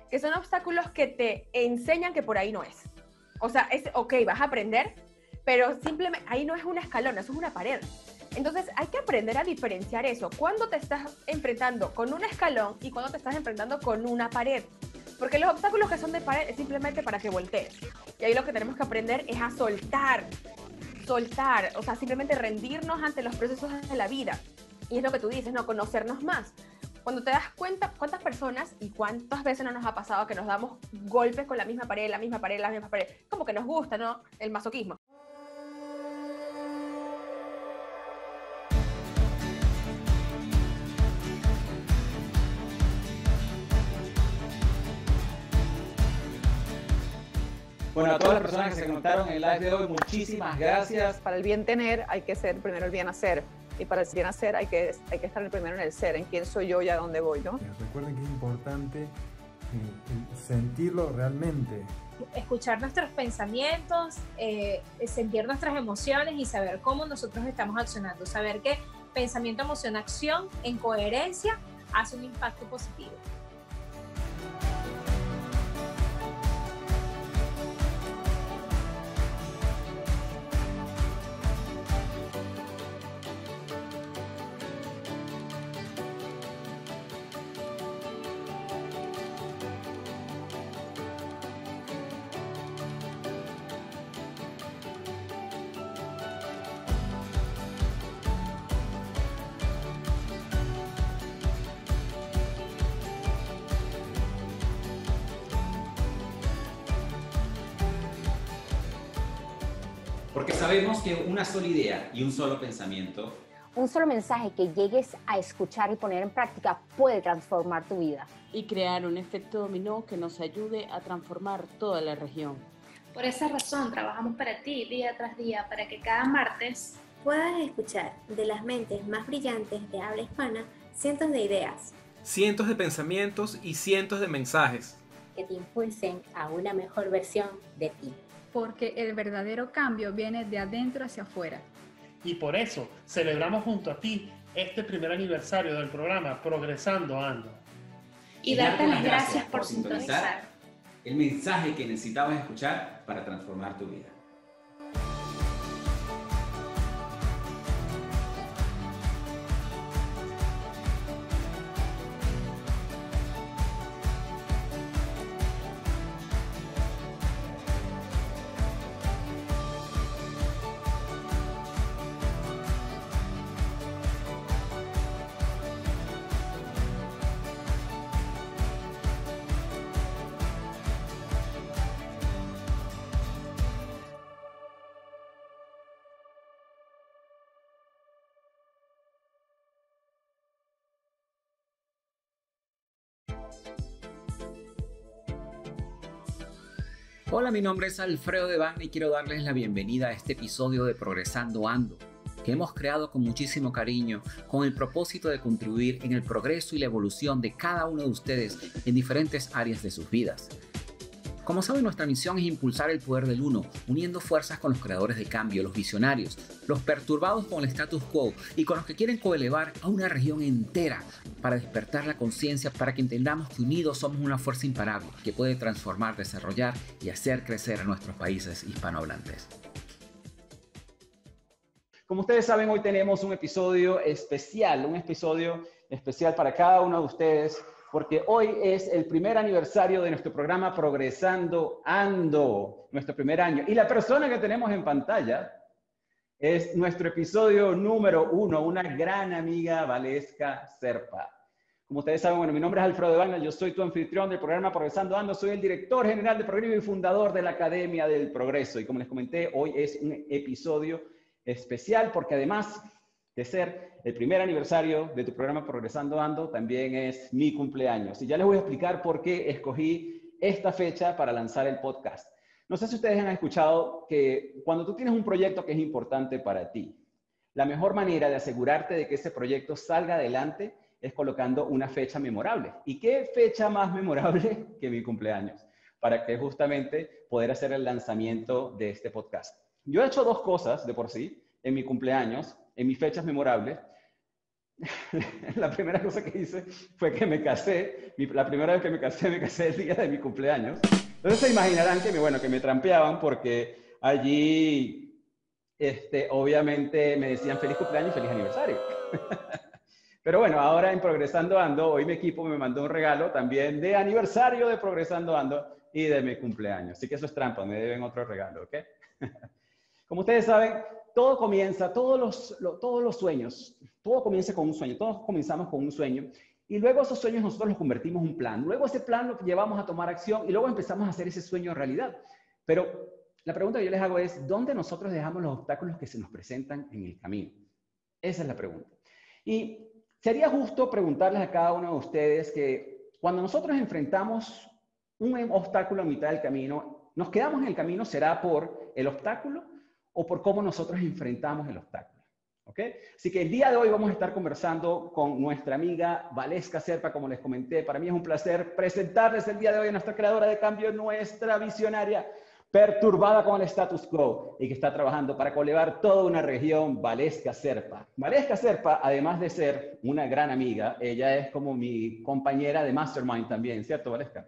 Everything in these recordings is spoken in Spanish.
que son obstáculos que te enseñan que por ahí no es. O sea, ok, vas a aprender, pero simplemente ahí no es un escalón, eso es una pared. Entonces hay que aprender a diferenciar eso. Cuando te estás enfrentando con un escalón y cuando te estás enfrentando con una pared. Porque los obstáculos que son de pared es simplemente para que voltees. Y ahí lo que tenemos que aprender es a soltar, o sea, simplemente rendirnos ante los procesos de la vida. Y es lo que tú dices, ¿no? Conocernos más. Cuando te das cuenta cuántas personas y cuántas veces no nos ha pasado que nos damos golpes con la misma pared, la misma pared, la misma pared. Como que nos gusta, ¿no? El masoquismo. Bueno, a todas las personas que se conectaron en el live de hoy, muchísimas gracias. Para el bien tener hay que ser primero el bien hacer. Y para el bien hacer hay que estar primero en el ser, en quién soy yo y a dónde voy, ¿no? Recuerden que es importante sentirlo realmente. Escuchar nuestros pensamientos, sentir nuestras emociones y saber cómo nosotros estamos accionando. Saber que pensamiento, emoción, acción en coherencia hace un impacto positivo. Porque sabemos que una sola idea y un solo pensamiento, un solo mensaje que llegues a escuchar y poner en práctica puede transformar tu vida. Y crear un efecto dominó que nos ayude a transformar toda la región. Por esa razón trabajamos para ti día tras día para que cada martes puedas escuchar de las mentes más brillantes de habla hispana cientos de ideas, cientos de pensamientos y cientos de mensajes que te impulsen a una mejor versión de ti. Porque el verdadero cambio viene de adentro hacia afuera. Y por eso celebramos junto a ti este primer aniversario del programa Progresando Ando. Y darte las gracias por sintonizar el mensaje que necesitabas escuchar para transformar tu vida. Hola, mi nombre es Alfredo Devane y quiero darles la bienvenida a este episodio de Progresando Ando, que hemos creado con muchísimo cariño, con el propósito de contribuir en el progreso y la evolución de cada uno de ustedes en diferentes áreas de sus vidas. Como saben, nuestra misión es impulsar el poder del uno, uniendo fuerzas con los creadores de cambio, los visionarios, los perturbados con el status quo y con los que quieren coelevar a una región entera para despertar la conciencia, para que entendamos que unidos somos una fuerza imparable que puede transformar, desarrollar y hacer crecer a nuestros países hispanohablantes. Como ustedes saben, hoy tenemos un episodio especial para cada uno de ustedes, porque hoy es el primer aniversario de nuestro programa Progresando Ando, nuestro primer año. Y la persona que tenemos en pantalla es nuestro episodio número 1, una gran amiga, Valesca Serpa. Como ustedes saben, bueno, mi nombre es Alfredo Devane, yo soy tu anfitrión del programa Progresando Ando, soy el director general de Progreso y fundador de la Academia del Progreso. Y como les comenté, hoy es un episodio especial porque además de ser el primer aniversario de tu programa Progresando Ando, también es mi cumpleaños. Y ya les voy a explicar por qué escogí esta fecha para lanzar el podcast. No sé si ustedes han escuchado que cuando tú tienes un proyecto que es importante para ti, la mejor manera de asegurarte de que ese proyecto salga adelante es colocando una fecha memorable. ¿Y qué fecha más memorable que mi cumpleaños? Para que justamente poder hacer el lanzamiento de este podcast. Yo he hecho dos cosas de por sí en mi cumpleaños, en mis fechas memorables. la primera cosa que hice fue que me casé. La primera vez que me casé el día de mi cumpleaños. Entonces se imaginarán que que me trampeaban porque allí, obviamente me decían feliz cumpleaños y feliz aniversario. Pero bueno, ahora en Progresando Ando, hoy mi equipo me mandó un regalo también de aniversario de Progresando Ando y de mi cumpleaños. Así que eso es trampa, me deben otro regalo, ¿ok? Como ustedes saben, todo comienza, todos los sueños, todo comienza con un sueño, todos comenzamos con un sueño y luego esos sueños nosotros los convertimos en un plan. Luego ese plan lo llevamos a tomar acción y luego empezamos a hacer ese sueño realidad. Pero la pregunta que yo les hago es, ¿dónde nosotros dejamos los obstáculos que se nos presentan en el camino? Esa es la pregunta. Y sería justo preguntarles a cada uno de ustedes que cuando nosotros enfrentamos un obstáculo a mitad del camino, ¿nos quedamos en el camino? ¿Será por el obstáculo o por cómo nosotros enfrentamos el obstáculo? ¿Ok? Así que el día de hoy vamos a estar conversando con nuestra amiga Valesca Zerpa, como les comenté. Para mí es un placer presentarles el día de hoy a nuestra creadora de cambio, nuestra visionaria, perturbada con el status quo y que está trabajando para colevar toda una región, Valesca Zerpa. Valesca Zerpa, además de ser una gran amiga, ella es como mi compañera de Mastermind también, ¿cierto, Valesca?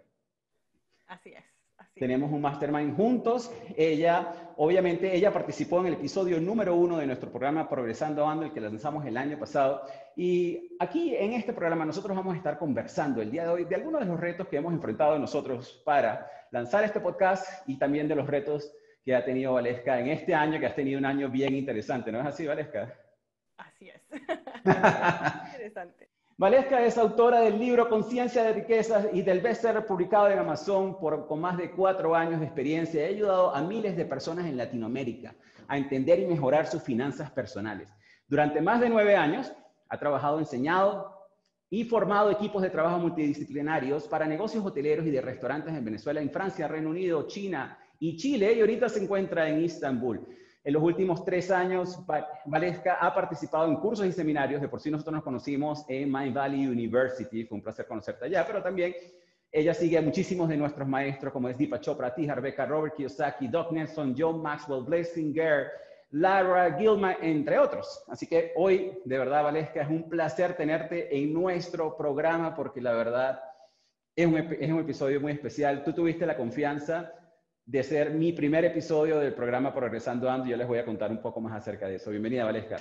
Así es. Tenemos un Mastermind juntos. Obviamente, ella participó en el episodio número 1 de nuestro programa Progresando Ando, el que lanzamos el año pasado. Y aquí, en este programa, nosotros vamos a estar conversando el día de hoy de algunos de los retos que hemos enfrentado nosotros para lanzar este podcast y también de los retos que ha tenido Valesca en este año, que has tenido un año bien interesante. ¿No es así, Valesca? Así es. Interesante. Valesca es autora del libro Conciencia de Riquezas y del bestseller publicado en Amazon con más de 4 años de experiencia. Ha ayudado a miles de personas en Latinoamérica a entender y mejorar sus finanzas personales. Durante más de 9 años ha trabajado, enseñado y formado equipos de trabajo multidisciplinarios para negocios hoteleros y de restaurantes en Venezuela, en Francia, Reino Unido, China y Chile, y ahorita se encuentra en Istambul. En los últimos 3 años, Valesca ha participado en cursos y seminarios. De por sí nosotros nos conocimos en Mind Valley University. Fue un placer conocerte allá, pero también ella sigue a muchísimos de nuestros maestros, como es Deepak Chopra, T. Harv Eker, Robert Kiyosaki, Doc Nelson, John Maxwell, Blaise Singer, Lara Gilman, entre otros. Así que hoy, de verdad, Valesca, es un placer tenerte en nuestro programa porque la verdad es un episodio muy especial. Tú tuviste la confianza de ser mi primer episodio del programa Progresando Ando. Yo les voy a contar un poco más acerca de eso. Bienvenida, Valesca.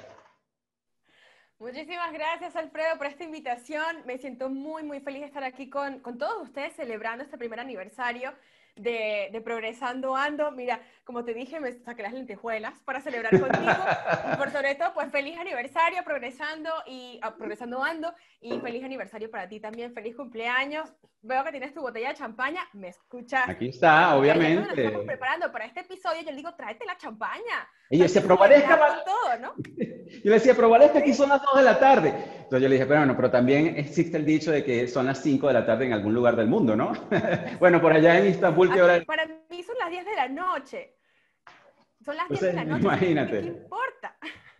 Muchísimas gracias, Alfredo, por esta invitación. Me siento muy, muy feliz de estar aquí con todos ustedes celebrando este primer aniversario de Progresando Ando. Mira, como te dije, me saqué las lentejuelas para celebrar contigo. Y por sobre todo, pues feliz aniversario Progresando Ando, y feliz aniversario para ti también. Feliz cumpleaños. Veo que tienes tu botella de champaña. ¿Me escuchas? Aquí está, obviamente. Nos estamos preparando para este episodio. Yo le digo, tráete la champaña. Y ese Valesca, ¿no? Yo le decía, pero Valesca, aquí son las 2 de la tarde. Entonces yo le dije, pero bueno, pero también existe el dicho de que son las 5 de la tarde en algún lugar del mundo, ¿no? Bueno, por allá en Istambul, ¿qué hora? Para mí son las 10 de la noche. Son las 10 Entonces, de la noche. imagínate. ¿Qué importa?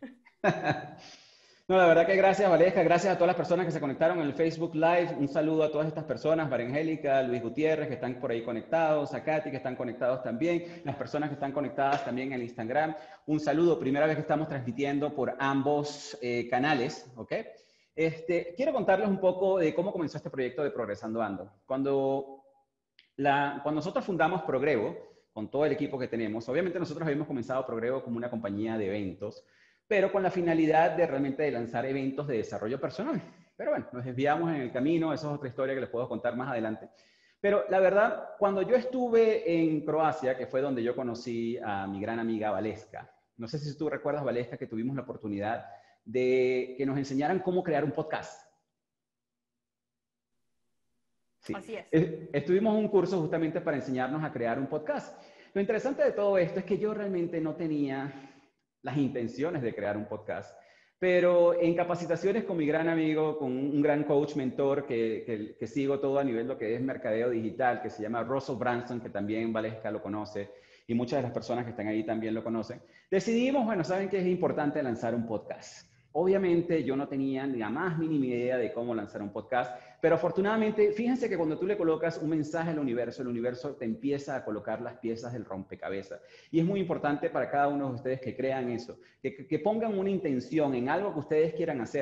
No, la verdad que gracias, Valesca. Gracias a todas las personas que se conectaron en el Facebook Live. Un saludo a todas estas personas, María Angélica, Luis Gutiérrez, que están por ahí conectados, a Katy, que están conectados también, las personas que están conectadas también en Instagram. Un saludo, primera vez que estamos transmitiendo por ambos canales, ¿ok? Quiero contarles un poco de cómo comenzó este proyecto de Progresando Ando. Cuando nosotros fundamos Progrevo, con todo el equipo que tenemos, obviamente nosotros habíamos comenzado Progrevo como una compañía de eventos, pero con la finalidad de realmente lanzar eventos de desarrollo personal. Pero bueno, nos desviamos en el camino, eso es otra historia que les puedo contar más adelante. Pero la verdad, cuando yo estuve en Croacia, que fue donde yo conocí a mi gran amiga Valesca, no sé si tú recuerdas, Valesca, que tuvimos la oportunidad de que nos enseñaran cómo crear un podcast. Sí. Así es. Estuvimos en un curso justamente para enseñarnos a crear un podcast. Lo interesante de todo esto es que yo realmente no tenía las intenciones de crear un podcast, pero en capacitaciones con mi gran amigo, con un gran coach, mentor que sigo todo a nivel de lo que es mercadeo digital, que se llama Russell Branson, que también Valesca lo conoce y muchas de las personas que están ahí también lo conocen, decidimos, bueno, saben que es importante lanzar un podcast. Obviamente yo no tenía ni la más mínima idea de cómo lanzar un podcast, pero afortunadamente, fíjense que cuando tú le colocas un mensaje al universo, el universo te empieza a colocar las piezas del rompecabezas. Y es muy importante para cada uno de ustedes que crean eso, que pongan una intención en algo que ustedes quieran hacer.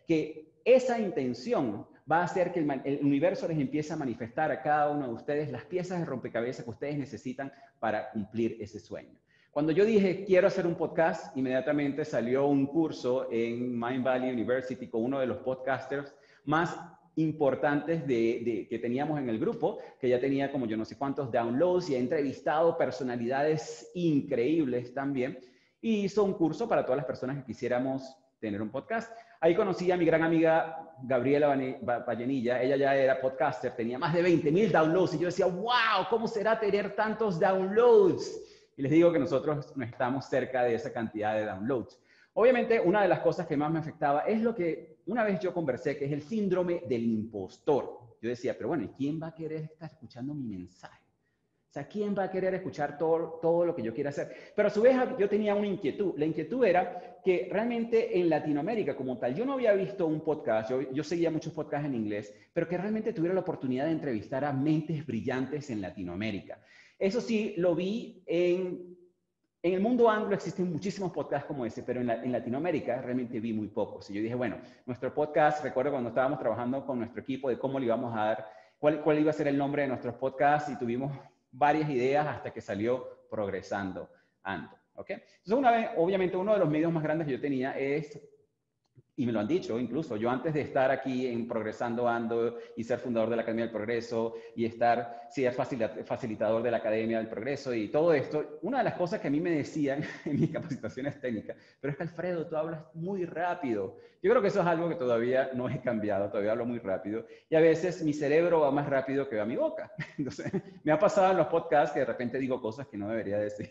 que esa intención va a hacer que el universo les empiece a manifestar a cada uno de ustedes las piezas de rompecabezas que ustedes necesitan para cumplir ese sueño. Cuando yo dije, quiero hacer un podcast, inmediatamente salió un curso en Mind Valley University con uno de los podcasters más importantes que teníamos en el grupo, que ya tenía como yo no sé cuántos downloads y ha entrevistado personalidades increíbles también. Y hizo un curso para todas las personas que quisiéramos tener un podcast. Ahí conocí a mi gran amiga Gabriela Vallenilla. Ella ya era podcaster, tenía más de 20,000 downloads. Y yo decía, wow, ¿cómo será tener tantos downloads? Y les digo que nosotros no estamos cerca de esa cantidad de downloads. Obviamente, una de las cosas que más me afectaba es lo que una vez yo conversé, que es el síndrome del impostor. Yo decía, pero bueno, ¿y quién va a querer estar escuchando mi mensaje? O sea, ¿quién va a querer escuchar todo lo que yo quiera hacer? Pero a su vez yo tenía una inquietud. La inquietud era que realmente en Latinoamérica como tal, yo no había visto un podcast, yo seguía muchos podcasts en inglés, pero que realmente tuviera la oportunidad de entrevistar a mentes brillantes en Latinoamérica. Eso sí, lo vi en el mundo anglo existen muchísimos podcasts como ese, pero en Latinoamérica realmente vi muy pocos. Y yo dije, bueno, nuestro podcast, recuerdo cuando estábamos trabajando con nuestro equipo de cómo le íbamos a dar, cuál iba a ser el nombre de nuestros podcasts, y tuvimos varias ideas hasta que salió Progresando Ando. ¿Okay? Entonces, obviamente, uno de los medios más grandes que yo tenía es, y me lo han dicho incluso, yo antes de estar aquí en Progresando Ando y ser fundador de la Academia del Progreso y ser facilitador de la Academia del Progreso y todo esto, una de las cosas que a mí me decían en mis capacitaciones técnicas, pero es que Alfredo, tú hablas muy rápido. Yo creo que eso es algo que todavía no he cambiado, todavía hablo muy rápido y a veces mi cerebro va más rápido que va mi boca. Entonces, me ha pasado en los podcasts que de repente digo cosas que no debería decir,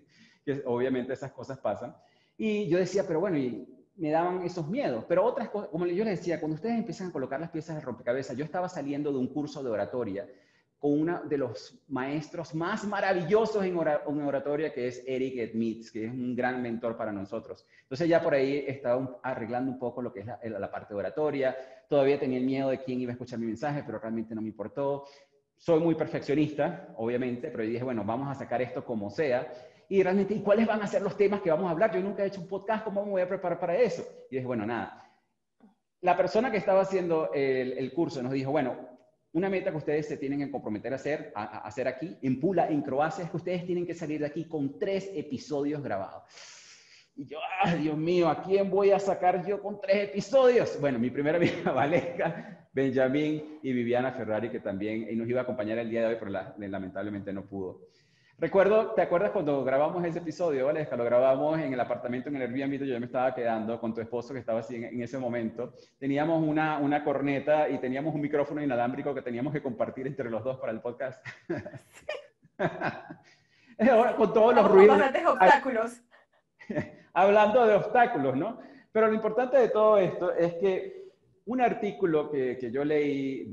que obviamente esas cosas pasan. Y yo decía, pero bueno, me daban esos miedos. Pero otras cosas, como yo les decía, cuando ustedes empiezan a colocar las piezas de rompecabezas, yo estaba saliendo de un curso de oratoria con uno de los maestros más maravillosos en oratoria, que es Eric Edmitz, que es un gran mentor para nosotros. Entonces ya por ahí estaba arreglando un poco lo que es la parte de oratoria. Todavía tenía el miedo de quién iba a escuchar mi mensaje, pero realmente no me importó. Soy muy perfeccionista, obviamente, pero yo dije, bueno, vamos a sacar esto como sea. Y realmente, ¿y cuáles van a ser los temas que vamos a hablar? Yo nunca he hecho un podcast, ¿cómo me voy a preparar para eso? Y dije, bueno, nada. La persona que estaba haciendo el curso nos dijo, bueno, una meta que ustedes se tienen que comprometer a hacer aquí, en Pula, en Croacia, es que ustedes tienen que salir de aquí con 3 episodios grabados. Y yo, ¡ay, Dios mío! ¿A quién voy a sacar yo con 3 episodios? Bueno, mi primera amiga, Valesca, Benjamín y Viviana Ferrari, que también nos iba a acompañar el día de hoy, pero lamentablemente no pudo. Recuerdo, ¿te acuerdas cuando grabamos ese episodio, Valesca? Lo grabamos en el apartamento, en el Airbnb donde yo me estaba quedando con tu esposo que estaba así en ese momento. Teníamos una corneta y teníamos un micrófono inalámbrico que teníamos que compartir entre los dos para el podcast. Con todos los ruidos. Bastantes obstáculos. Hablando de obstáculos, ¿no? Pero lo importante de todo esto es que un artículo que yo leí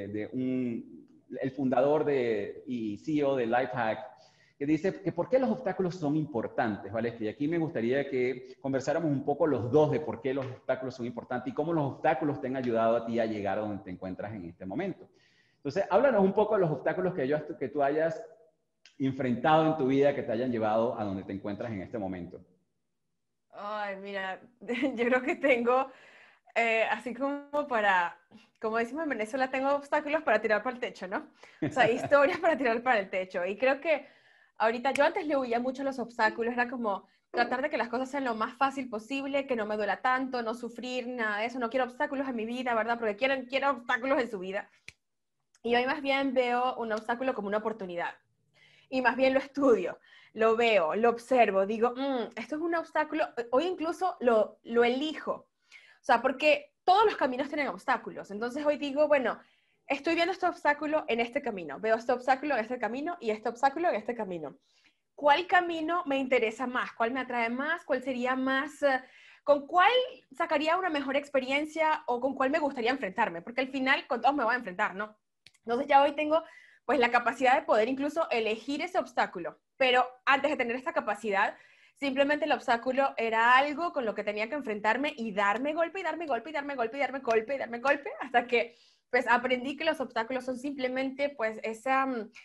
el fundador y CEO de Lifehack, que dice que por qué los obstáculos son importantes, ¿vale? Y aquí me gustaría que conversáramos un poco los dos de por qué los obstáculos son importantes y cómo los obstáculos te han ayudado a ti a llegar a donde te encuentras en este momento. Entonces, háblanos un poco de los obstáculos que tú hayas enfrentado en tu vida que te hayan llevado a donde te encuentras en este momento. Ay, mira, yo creo que tengo, así como decimos en Venezuela, tengo obstáculos para tirar para el techo, ¿no? O sea, historias para tirar para el techo. Y creo que ahorita, yo antes le huía mucho a los obstáculos, era como tratar de que las cosas sean lo más fácil posible, que no me duela tanto, no sufrir, nada de eso. No quiero obstáculos en mi vida, ¿verdad? Porque quiero obstáculos en su vida. Y hoy más bien veo un obstáculo como una oportunidad. Y más bien lo estudio, lo veo, lo observo, digo, esto es un obstáculo. Hoy incluso lo elijo. O sea, porque todos los caminos tienen obstáculos. Entonces hoy digo, bueno, estoy viendo este obstáculo en este camino, veo este obstáculo en este camino y este obstáculo en este camino. ¿Cuál camino me interesa más? ¿Cuál me atrae más? ¿Cuál sería más? ¿Con cuál sacaría una mejor experiencia o con cuál me gustaría enfrentarme? Porque al final con todos me voy a enfrentar, ¿no? Entonces ya hoy tengo pues la capacidad de poder incluso elegir ese obstáculo. Pero antes de tener esta capacidad, simplemente el obstáculo era algo con lo que tenía que enfrentarme y darme golpe, y darme golpe, y darme golpe, y darme golpe, y darme golpe, hasta que pues aprendí que los obstáculos son simplemente pues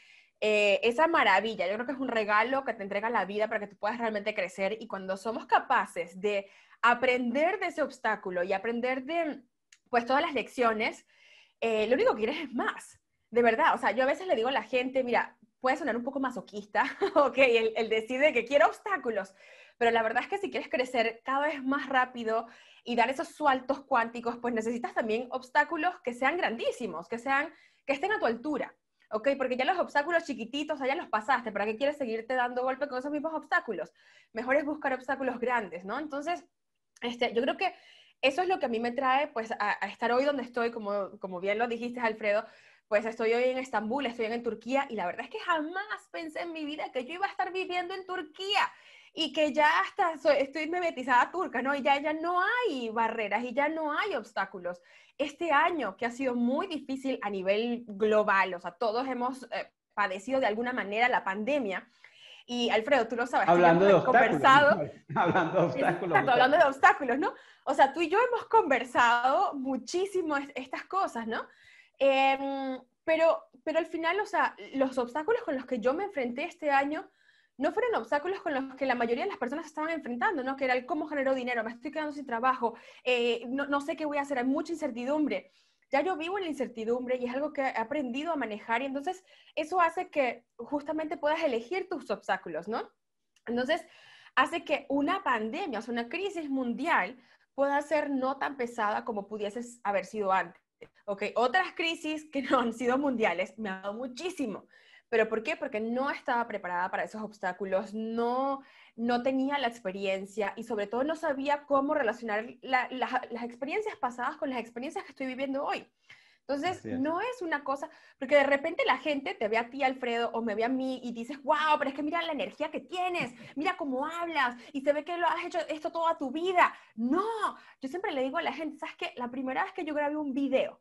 esa maravilla. Yo creo que es un regalo que te entrega la vida para que tú puedas realmente crecer, y cuando somos capaces de aprender de ese obstáculo y aprender de, pues, todas las lecciones, lo único que quieres es más, de verdad. O sea, yo a veces le digo a la gente, mira, puede sonar un poco masoquista, ok, el decir de que quiero obstáculos, pero la verdad es que si quieres crecer cada vez más rápido y dar esos saltos cuánticos, pues necesitas también obstáculos que sean grandísimos, que estén a tu altura, ¿ok? Porque ya los obstáculos chiquititos, ya los pasaste. ¿Para qué quieres seguirte dando golpe con esos mismos obstáculos? Mejor es buscar obstáculos grandes, ¿no? Entonces, yo creo que eso es lo que a mí me trae, pues, a estar hoy donde estoy, como bien lo dijiste, Alfredo. Pues estoy hoy en Estambul, estoy en Turquía, y la verdad es que jamás pensé en mi vida que yo iba a estar viviendo en Turquía, y que ya hasta estoy mimetizada turca, ¿no? Y ya no hay barreras y ya no hay obstáculos. Este año, que ha sido muy difícil a nivel global, o sea, todos hemos padecido de alguna manera la pandemia. Y Alfredo, tú lo sabes, Hablando de conversado. Hablando de obstáculos. Exacto, hablando de obstáculos, ¿no? O sea, tú y yo hemos conversado muchísimo estas cosas, ¿no? Pero al final, o sea, los obstáculos con los que yo me enfrenté este año no fueron obstáculos con los que la mayoría de las personas estaban enfrentando, ¿no? Que era el cómo genero dinero, me estoy quedando sin trabajo, no sé qué voy a hacer, hay mucha incertidumbre. Ya yo vivo en la incertidumbre y es algo que he aprendido a manejar, y entonces eso hace que justamente puedas elegir tus obstáculos, ¿no? Entonces hace que una pandemia, o sea, una crisis mundial, pueda ser no tan pesada como pudiese haber sido antes. Ok, otras crisis que no han sido mundiales me han dado muchísimo. ¿Pero por qué? Porque no estaba preparada para esos obstáculos, no tenía la experiencia, y sobre todo no sabía cómo relacionar las experiencias pasadas con las experiencias que estoy viviendo hoy. Entonces, no es una cosa, porque de repente la gente te ve a ti, Alfredo, o me ve a mí y dices, wow, pero es que mira la energía que tienes, mira cómo hablas, y se ve que lo has hecho esto toda tu vida. No, yo siempre le digo a la gente, ¿sabes qué? La primera vez que yo grabé un video,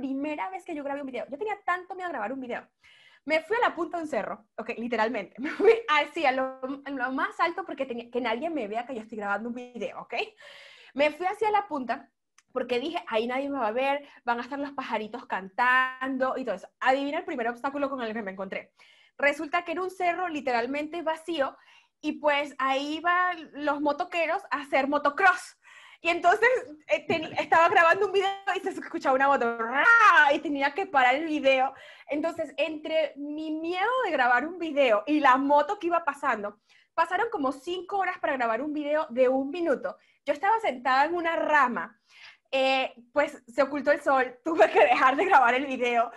yo tenía tanto miedo a grabar un video. Me fui a la punta de un cerro, ok, literalmente. Me fui así, a lo más alto, porque que nadie me vea que yo estoy grabando un video, ok. Me fui hacia la punta, porque dije, ahí nadie me va a ver, van a estar los pajaritos cantando y todo eso. Adivina el primer obstáculo con el que me encontré. Resulta que era un cerro literalmente vacío, y pues ahí van los motoqueros a hacer motocross. Y entonces estaba grabando un video y se escuchaba una moto y tenía que parar el video. Entonces, entre mi miedo de grabar un video y la moto que iba pasando, pasaron como 5 horas para grabar un video de 1 minuto. Yo estaba sentada en una rama, pues se ocultó el sol, tuve que dejar de grabar el video.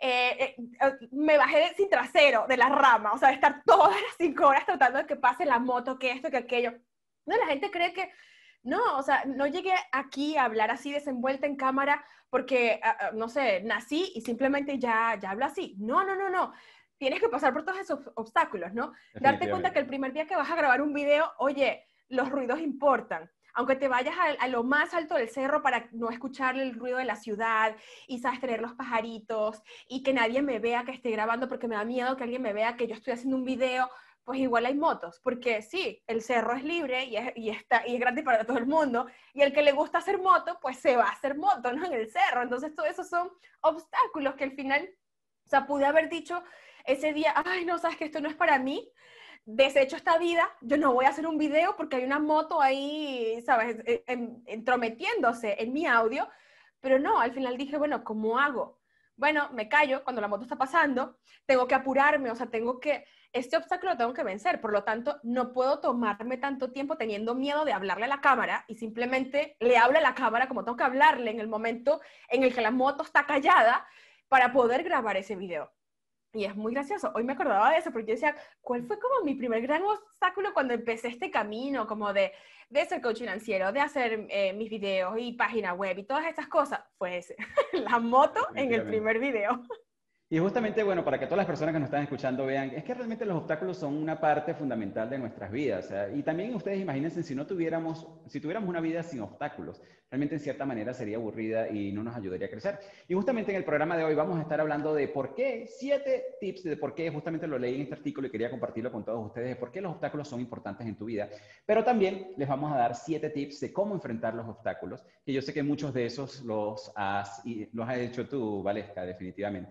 Me bajé sin trasero de la rama, o sea, estar todas las 5 horas tratando de que pase la moto, que esto, que aquello. No, la gente cree que no, o sea, no llegué aquí a hablar así desenvuelta en cámara porque, no sé, nací y simplemente ya hablo así. No. Tienes que pasar por todos esos obstáculos, ¿no? Darte cuenta que el primer día que vas a grabar un video, oye, los ruidos importan. Aunque te vayas a lo más alto del cerro para no escuchar el ruido de la ciudad, y sabes, tener los pajaritos, y que nadie me vea que esté grabando porque me da miedo que alguien me vea que yo estoy haciendo un video, pues igual hay motos, porque sí, el cerro es libre y es gratis para todo el mundo, y el que le gusta hacer moto, pues se va a hacer moto, ¿no? En el cerro. Entonces, todo eso son obstáculos que al final, o sea, pude haber dicho ese día, ay, no, sabes que esto no es para mí, desecho esta vida, yo no voy a hacer un video porque hay una moto ahí, ¿sabes?, entrometiéndose en mi audio. Pero no, al final dije, bueno, ¿cómo hago? Bueno, me callo cuando la moto está pasando, tengo que apurarme, o sea, este obstáculo lo tengo que vencer, por lo tanto, no puedo tomarme tanto tiempo teniendo miedo de hablarle a la cámara, y simplemente le hablo a la cámara como tengo que hablarle en el momento en el que la moto está callada, para poder grabar ese video. Y es muy gracioso, hoy me acordaba de eso, porque yo decía, ¿cuál fue como mi primer gran obstáculo cuando empecé este camino como de ser coach financiero, de hacer mis videos y página web y todas estas cosas? Fue ese, la moto en el primer video. Y justamente, bueno, para que todas las personas que nos están escuchando vean, es que realmente los obstáculos son una parte fundamental de nuestras vidas. O sea, y también ustedes imagínense si tuviéramos una vida sin obstáculos, realmente en cierta manera sería aburrida y no nos ayudaría a crecer. Y justamente en el programa de hoy vamos a estar hablando de por qué, 7 tips de por qué, justamente lo leí en este artículo y quería compartirlo con todos ustedes, de por qué los obstáculos son importantes en tu vida. Pero también les vamos a dar 7 tips de cómo enfrentar los obstáculos, que yo sé que muchos de esos los has hecho tú, Valesca, definitivamente.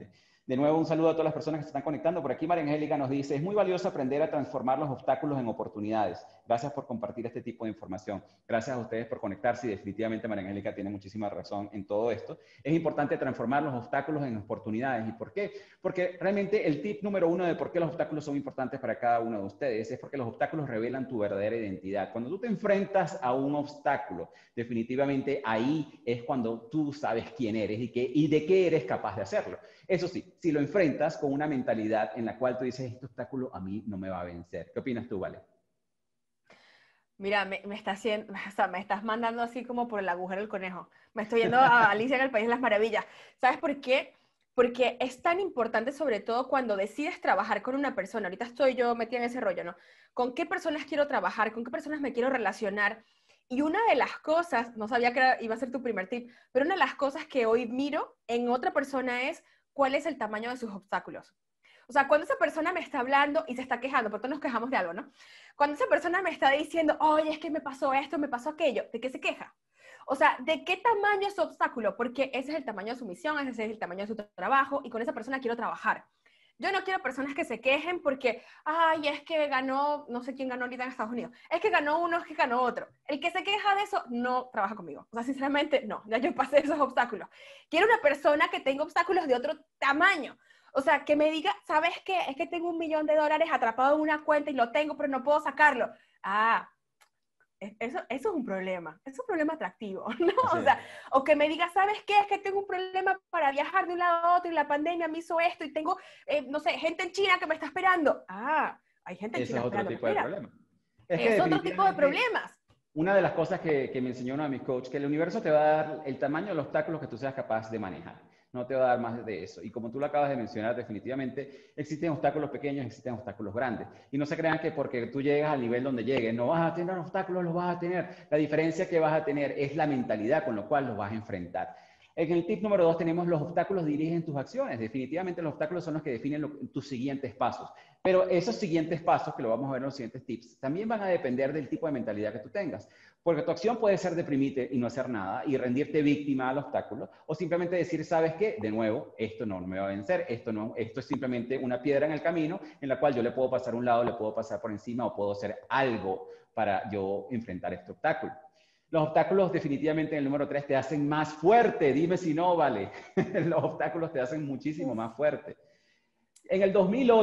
De nuevo, un saludo a todas las personas que se están conectando. Por aquí María Angélica nos dice, es muy valioso aprender a transformar los obstáculos en oportunidades. Gracias por compartir este tipo de información. Gracias a ustedes por conectarse y definitivamente María Angélica tiene muchísima razón en todo esto. Es importante transformar los obstáculos en oportunidades. ¿Y por qué? Porque realmente el tip número 1 de por qué los obstáculos son importantes para cada uno de ustedes es porque los obstáculos revelan tu verdadera identidad. Cuando tú te enfrentas a un obstáculo, definitivamente ahí es cuando tú sabes quién eres y de qué eres capaz de hacerlo. Eso sí, si lo enfrentas con una mentalidad en la cual tú dices, este obstáculo a mí no me va a vencer. ¿Qué opinas tú, Vale? Mira, me estás mandando así como por el agujero del conejo. Me estoy yendo a Alicia en el País de las Maravillas. ¿Sabes por qué? Porque es tan importante, sobre todo cuando decides trabajar con una persona. Ahorita estoy yo metida en ese rollo, ¿no? ¿Con qué personas quiero trabajar? ¿Con qué personas me quiero relacionar? Y una de las cosas, no sabía que iba a ser tu primer tip, pero una de las cosas que hoy miro en otra persona es cuál es el tamaño de sus obstáculos. O sea, cuando esa persona me está hablando y se está quejando, porque todos nos quejamos de algo, ¿no? Cuando esa persona me está diciendo, oye, es que me pasó esto, me pasó aquello, ¿de qué se queja? O sea, ¿de qué tamaño es su obstáculo? Porque ese es el tamaño de su misión, ese es el tamaño de su trabajo, y con esa persona quiero trabajar. Yo no quiero personas que se quejen porque, ay, es que ganó, no sé quién ganó ahorita en Estados Unidos, es que ganó uno, es que ganó otro. El que se queja de eso no trabaja conmigo. O sea, sinceramente, no, ya yo pasé esos obstáculos. Quiero una persona que tenga obstáculos de otro tamaño. O sea, que me diga, ¿sabes qué? Es que tengo $1 millón atrapado en una cuenta y lo tengo, pero no puedo sacarlo. Ah, eso es un problema. Es un problema atractivo, ¿no? O sea, o que me diga, ¿sabes qué? Es que tengo un problema para viajar de un lado a otro y la pandemia me hizo esto y tengo, no sé, gente en China que me está esperando. Ah, hay gente en China esperando. Ese es otro tipo de problema. Es otro tipo de problemas. Una de las cosas que me enseñó uno de mis coaches, que el universo te va a dar el tamaño de los obstáculos que tú seas capaz de manejar. No te va a dar más de eso. Y como tú lo acabas de mencionar, definitivamente existen obstáculos pequeños, existen obstáculos grandes. Y no se crean que porque tú llegas al nivel donde llegues, no vas a tener obstáculos, los vas a tener. La diferencia que vas a tener es la mentalidad con la cual los vas a enfrentar. En el tip número 2 tenemos los obstáculos dirigen tus acciones. Definitivamente los obstáculos son los que definen tus siguientes pasos. Pero esos siguientes pasos, que lo vamos a ver en los siguientes tips, también van a depender del tipo de mentalidad que tú tengas. Porque tu acción puede ser deprimirte y no hacer nada y rendirte víctima al obstáculo. O simplemente decir, ¿sabes qué? De nuevo, esto no me va a vencer. Esto es simplemente una piedra en el camino en la cual yo le puedo pasar a un lado, le puedo pasar por encima o puedo hacer algo para yo enfrentar este obstáculo. Los obstáculos definitivamente en el número 3 te hacen más fuerte. Dime si no, Vale. Los obstáculos te hacen muchísimo más fuerte. En el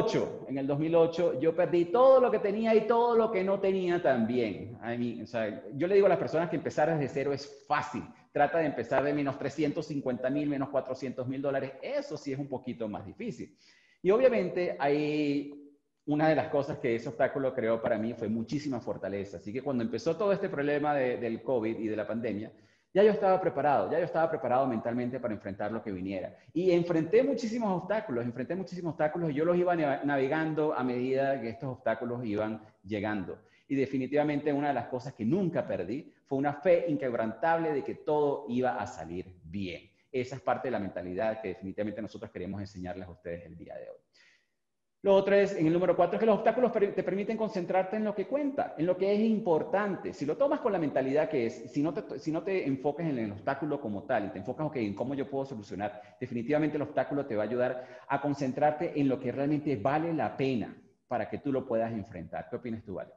2008 yo perdí todo lo que tenía y todo lo que no tenía también. O sea, yo le digo a las personas que empezar desde cero es fácil. Trata de empezar de menos 350,000, menos 400,000 dólares. Eso sí es un poquito más difícil. Y obviamente hay una de las cosas que ese obstáculo creó para mí fue muchísima fortaleza. Así que cuando empezó todo este problema del COVID y de la pandemia, ya yo estaba preparado mentalmente para enfrentar lo que viniera. Y enfrenté muchísimos obstáculos y yo los iba navegando a medida que estos obstáculos iban llegando. Y definitivamente una de las cosas que nunca perdí fue una fe inquebrantable de que todo iba a salir bien. Esa es parte de la mentalidad que definitivamente nosotros queremos enseñarles a ustedes el día de hoy. Lo otro es, en el número 4, es que los obstáculos te permiten concentrarte en lo que cuenta, en lo que es importante. Si lo tomas con la mentalidad que es, si no te enfocas en el obstáculo como tal y te enfocas en cómo yo puedo solucionar, definitivamente el obstáculo te va a ayudar a concentrarte en lo que realmente vale la pena para que tú lo puedas enfrentar. ¿Qué opinas tú, Vale?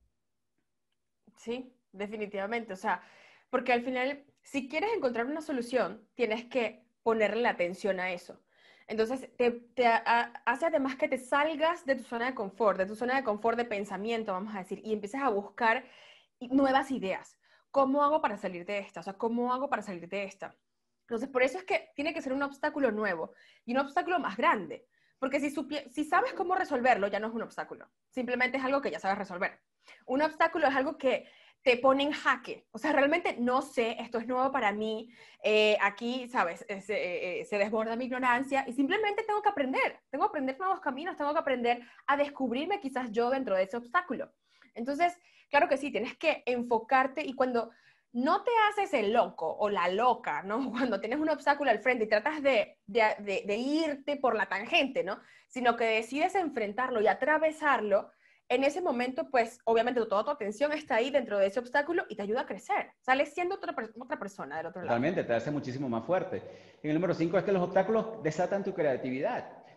Sí, definitivamente. O sea, porque al final, si quieres encontrar una solución, tienes que ponerle la atención a eso. Entonces, hace además que te salgas de tu zona de confort, de pensamiento, vamos a decir, y empieces a buscar nuevas ideas. ¿Cómo hago para salir de esta? O sea, ¿cómo hago para salir de esta? Entonces, por eso es que tiene que ser un obstáculo nuevo y un obstáculo más grande. Porque si sabes cómo resolverlo, ya no es un obstáculo. Simplemente es algo que ya sabes resolver. Un obstáculo es algo que te pone en jaque. O sea, realmente no sé, esto es nuevo para mí, aquí, ¿sabes? Se desborda mi ignorancia y simplemente tengo que aprender nuevos caminos, tengo que aprender a descubrirme quizás yo dentro de ese obstáculo. Entonces, claro que sí, tienes que enfocarte y cuando no te haces el loco o la loca, ¿no? Cuando tienes un obstáculo al frente y tratas de irte por la tangente, ¿no? Sino que decides enfrentarlo y atravesarlo, en ese momento, pues, obviamente, toda tu atención está ahí dentro de ese obstáculo y te ayuda a crecer. Sales siendo otra persona del otro lado. Totalmente, te hace muchísimo más fuerte. En el número 5 es que los obstáculos desatan tu creatividad.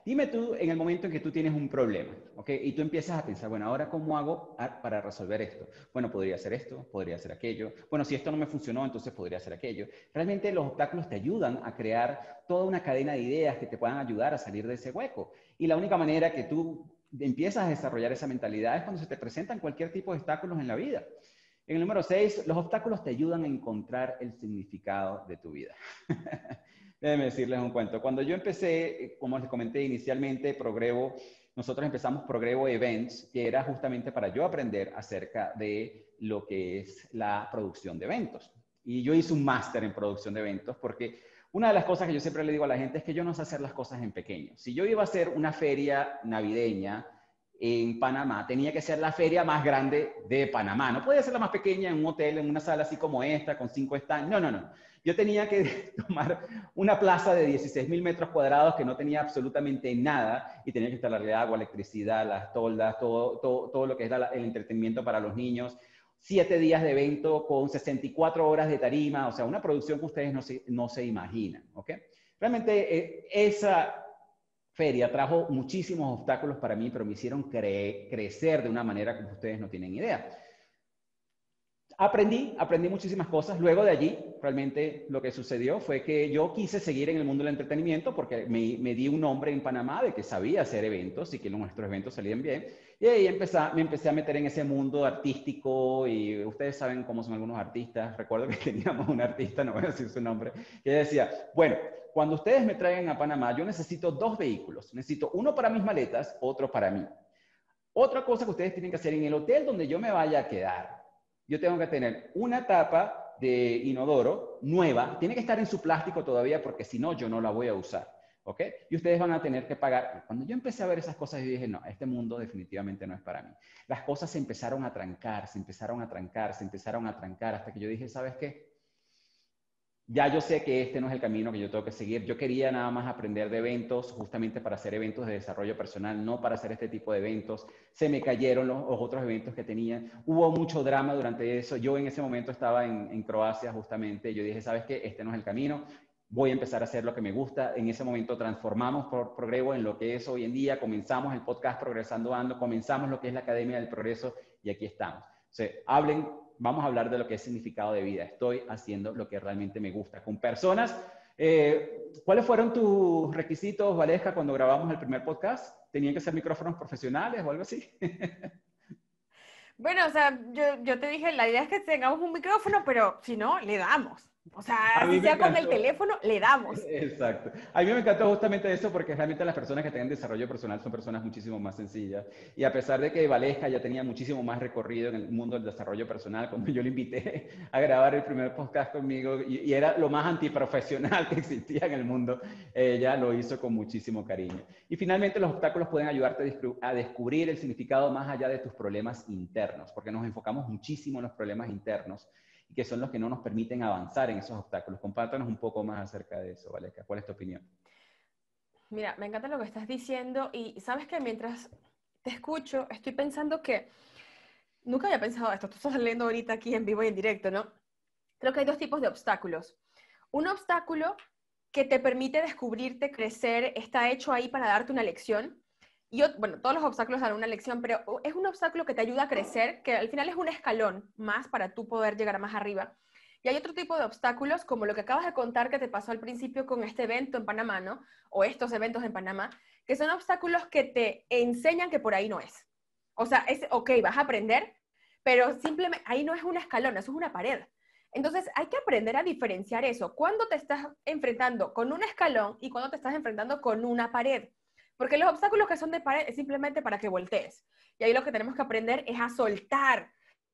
Dime tú en el momento en que tú tienes un problema, ¿ok? Y tú empiezas a pensar, bueno, ¿ahora cómo hago para resolver esto? Bueno, podría hacer esto, podría hacer aquello. Bueno, si esto no me funcionó, entonces podría hacer aquello. Realmente los obstáculos te ayudan a crear toda una cadena de ideas que te puedan ayudar a salir de ese hueco. Y la única manera que tú empiezas a desarrollar esa mentalidad es cuando se te presentan cualquier tipo de obstáculos en la vida. En el número 6, los obstáculos te ayudan a encontrar el significado de tu vida. Déjenme decirles un cuento. Cuando yo empecé, como les comenté inicialmente, Progrevo, nosotros empezamos Progrevo Events, que era justamente para yo aprender acerca de lo que es la producción de eventos. Y yo hice un máster en producción de eventos porque una de las cosas que yo siempre le digo a la gente es que yo no sé hacer las cosas en pequeño. Si yo iba a hacer una feria navideña en Panamá, tenía que ser la feria más grande de Panamá. No podía ser la más pequeña en un hotel, en una sala así como esta, con 5 stands. No, no, no. Yo tenía que tomar una plaza de 16,000 metros cuadrados que no tenía absolutamente nada y tenía que instalarle agua, electricidad, las toldas, todo lo que es el entretenimiento para los niños. 7 días de evento con 64 horas de tarima, o sea, una producción que ustedes no se imaginan, ¿ok? Realmente esa feria trajo muchísimos obstáculos para mí, pero me hicieron crecer de una manera que ustedes no tienen idea. Aprendí muchísimas cosas. Luego de allí, realmente lo que sucedió fue que yo quise seguir en el mundo del entretenimiento porque me di un nombre en Panamá de que sabía hacer eventos y que nuestros eventos salían bien. Y ahí me empecé a meter en ese mundo artístico y ustedes saben cómo son algunos artistas. Recuerdo que teníamos un artista, no voy a decir su nombre, que decía, bueno, cuando ustedes me traigan a Panamá, yo necesito 2 vehículos. Necesito uno para mis maletas, otro para mí. Otra cosa que ustedes tienen que hacer en el hotel donde yo me vaya a quedar. Yo tengo que tener una tapa de inodoro nueva, tiene que estar en su plástico todavía porque si no, yo no la voy a usar, ¿ok? Y ustedes van a tener que pagar. Cuando yo empecé a ver esas cosas, yo dije, no, este mundo definitivamente no es para mí. Las cosas se empezaron a trancar, hasta que yo dije, ¿sabes qué? Ya yo sé que este no es el camino que yo tengo que seguir. Yo quería nada más aprender de eventos, justamente para hacer eventos de desarrollo personal, no para hacer este tipo de eventos. Se me cayeron los otros eventos que tenía. Hubo mucho drama durante eso. Yo en ese momento estaba en Croacia, justamente. Yo dije, ¿sabes qué? Este no es el camino. Voy a empezar a hacer lo que me gusta. En ese momento transformamos Progrevo en lo que es hoy en día. Comenzamos el podcast Progresando Ando. Comenzamos lo que es la Academia del Progreso y aquí estamos. O sea, vamos a hablar de lo que es significado de vida. Estoy haciendo lo que realmente me gusta con personas. ¿Cuáles fueron tus requisitos, Valesca, cuando grabamos el primer podcast? ¿Tenían que ser micrófonos profesionales o algo así? Bueno, o sea, yo te dije, la idea es que tengamos un micrófono, pero si no, le damos. O sea, si sea con el teléfono, le damos. Exacto. A mí me encantó justamente eso porque realmente las personas que tienen desarrollo personal son personas muchísimo más sencillas. Y a pesar de que Valesca ya tenía muchísimo más recorrido en el mundo del desarrollo personal, cuando yo le invité a grabar el primer podcast conmigo y era lo más antiprofesional que existía en el mundo, ella lo hizo con muchísimo cariño. Y finalmente los obstáculos pueden ayudarte a descubrir el significado más allá de tus problemas internos, porque nos enfocamos muchísimo en los problemas internos, y que son los que no nos permiten avanzar en esos obstáculos. Compártanos un poco más acerca de eso, Valesca. ¿Cuál es tu opinión? Mira, me encanta lo que estás diciendo y sabes que mientras te escucho, estoy pensando que nunca había pensado esto. Tú estás leyendo ahorita aquí en vivo y en directo, ¿no? Creo que hay 2 tipos de obstáculos. Un obstáculo que te permite descubrirte, crecer, está hecho ahí para darte una lección. Y bueno, todos los obstáculos dan una lección, pero es un obstáculo que te ayuda a crecer, que al final es un escalón más para tú poder llegar más arriba. Y hay otro tipo de obstáculos, como lo que acabas de contar que te pasó al principio con este evento en Panamá, ¿no? O estos eventos en Panamá, que son obstáculos que te enseñan que por ahí no es. O sea, ok, vas a aprender, pero simplemente ahí no es un escalón, eso es una pared. Entonces hay que aprender a diferenciar eso. Cuando te estás enfrentando con un escalón y cuando te estás enfrentando con una pared. Porque los obstáculos que son de pared es simplemente para que voltees. Y ahí lo que tenemos que aprender es a soltar,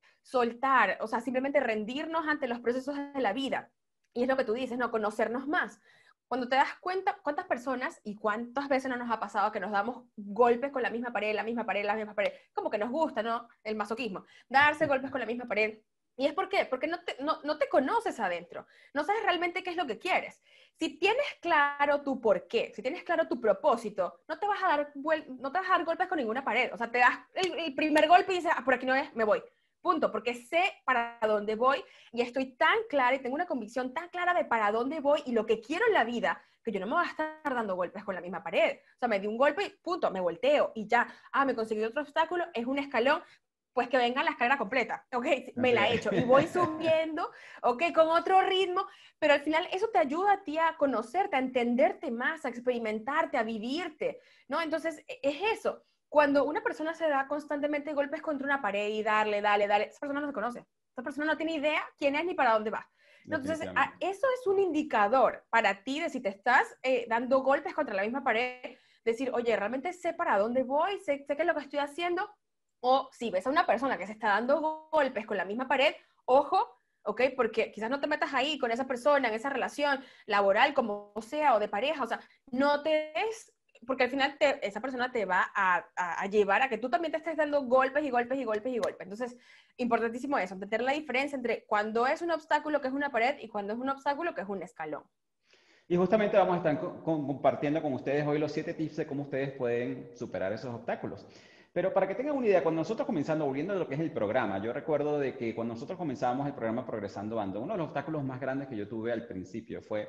o sea, simplemente rendirnos ante los procesos de la vida. Y es lo que tú dices, ¿no? Conocernos más. Cuando te das cuenta cuántas personas y cuántas veces no nos ha pasado que nos damos golpes con la misma pared, como que nos gusta, ¿no? El masoquismo. Darse golpes con la misma pared. ¿Y es por qué? Porque no te conoces adentro. No sabes realmente qué es lo que quieres. Si tienes claro tu por qué, si tienes claro tu propósito, no te vas a dar golpes con ninguna pared. O sea, te das el primer golpe y dices, por aquí no es, me voy. Punto, porque sé para dónde voy y estoy tan clara y tengo una convicción tan clara de para dónde voy y lo que quiero en la vida, que yo no me voy a estar dando golpes con la misma pared. O sea, me di un golpe y punto, me volteo y ya. Me conseguí otro obstáculo, es un escalón, pues que venga la escalera completa, ok, me la he hecho y voy subiendo, ok, con otro ritmo, pero al final eso te ayuda a ti a conocerte, a entenderte más, a experimentarte, a vivirte, ¿no? Entonces, es eso. Cuando una persona se da constantemente golpes contra una pared y dale, esa persona no se conoce, esa persona no tiene idea quién es ni para dónde va. Entonces, eso es un indicador para ti de si te estás dando golpes contra la misma pared, decir, oye, realmente sé para dónde voy, sé qué es lo que estoy haciendo. O si ves a una persona que se está dando golpes con la misma pared, ojo, ¿ok? Porque quizás no te metas ahí con esa persona, en esa relación laboral, como sea, o de pareja, o sea, no te des, porque al final esa persona te va a llevar a que tú también te estés dando golpes y golpes y golpes y golpes. Entonces, importantísimo eso, entender la diferencia entre cuando es un obstáculo que es una pared y cuando es un obstáculo que es un escalón. Y justamente vamos a estar compartiendo con ustedes hoy los 7 tips de cómo ustedes pueden superar esos obstáculos. Pero para que tengan una idea, cuando nosotros comenzando, volviendo de lo que es el programa, yo recuerdo de que cuando nosotros comenzábamos el programa Progresando Ando, uno de los obstáculos más grandes que yo tuve al principio fue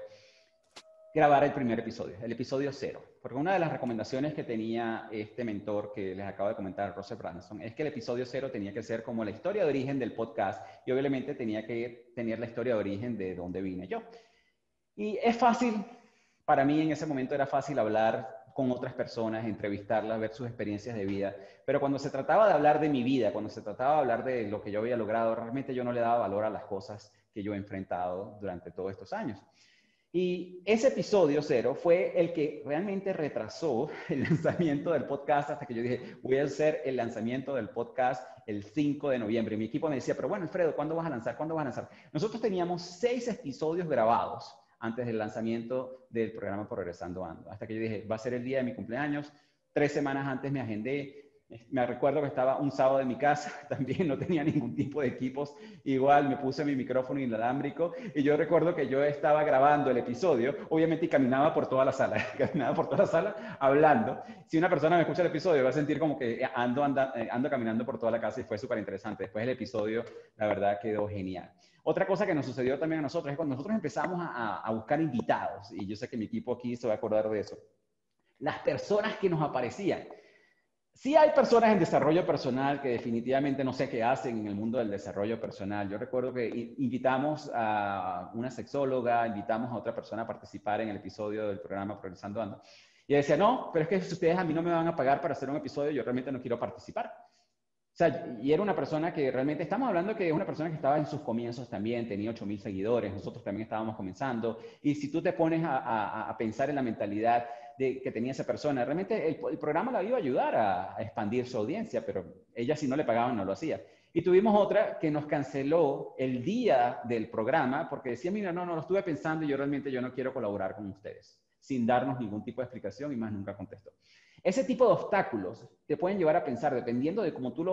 grabar el primer episodio, el episodio 0. Porque una de las recomendaciones que tenía este mentor que les acabo de comentar, Russell Branson, es que el episodio 0 tenía que ser como la historia de origen del podcast y obviamente tenía que tener la historia de origen de dónde vine yo. Y es fácil, para mí en ese momento era fácil hablar con otras personas, entrevistarlas, ver sus experiencias de vida. Pero cuando se trataba de hablar de mi vida, cuando se trataba de hablar de lo que yo había logrado, realmente yo no le daba valor a las cosas que yo he enfrentado durante todos estos años. Y ese episodio 0 fue el que realmente retrasó el lanzamiento del podcast hasta que yo dije, voy a hacer el lanzamiento del podcast el 5 de noviembre. Y mi equipo me decía, pero bueno, Alfredo, ¿cuándo vas a lanzar? ¿Cuándo vas a lanzar? Nosotros teníamos 6 episodios grabados antes del lanzamiento del programa Progresando Ando. Hasta que yo dije, va a ser el día de mi cumpleaños. 3 semanas antes me agendé. Me recuerdo que estaba un sábado en mi casa, también no tenía ningún tipo de equipos. Igual me puse mi micrófono inalámbrico y yo recuerdo que yo estaba grabando el episodio, obviamente, y caminaba por toda la sala, hablando. Si una persona me escucha el episodio va a sentir como que ando caminando por toda la casa y fue súper interesante. Después el episodio, la verdad, quedó genial. Otra cosa que nos sucedió también a nosotros es cuando nosotros empezamos a buscar invitados, y yo sé que mi equipo aquí se va a acordar de eso, las personas que nos aparecían. Sí hay personas en desarrollo personal que definitivamente no sé qué hacen en el mundo del desarrollo personal. Yo recuerdo que invitamos a una sexóloga, invitamos a otra persona a participar en el episodio del programa Progresando Ando. Y ella decía, no, pero es que si ustedes a mí no me van a pagar para hacer un episodio, yo realmente no quiero participar. O sea, y era una persona que realmente, estamos hablando que es una persona que estaba en sus comienzos también, tenía 8,000 seguidores, nosotros también estábamos comenzando. Y si tú te pones a pensar en la mentalidad que tenía esa persona, realmente el programa la iba a ayudar a expandir su audiencia, pero ella si no le pagaban no lo hacía. Y tuvimos otra que nos canceló el día del programa porque decía, mira, no, lo estuve pensando y yo realmente no quiero colaborar con ustedes, sin darnos ningún tipo de explicación y más nunca contestó. Ese tipo de obstáculos te pueden llevar a pensar, dependiendo de cómo tú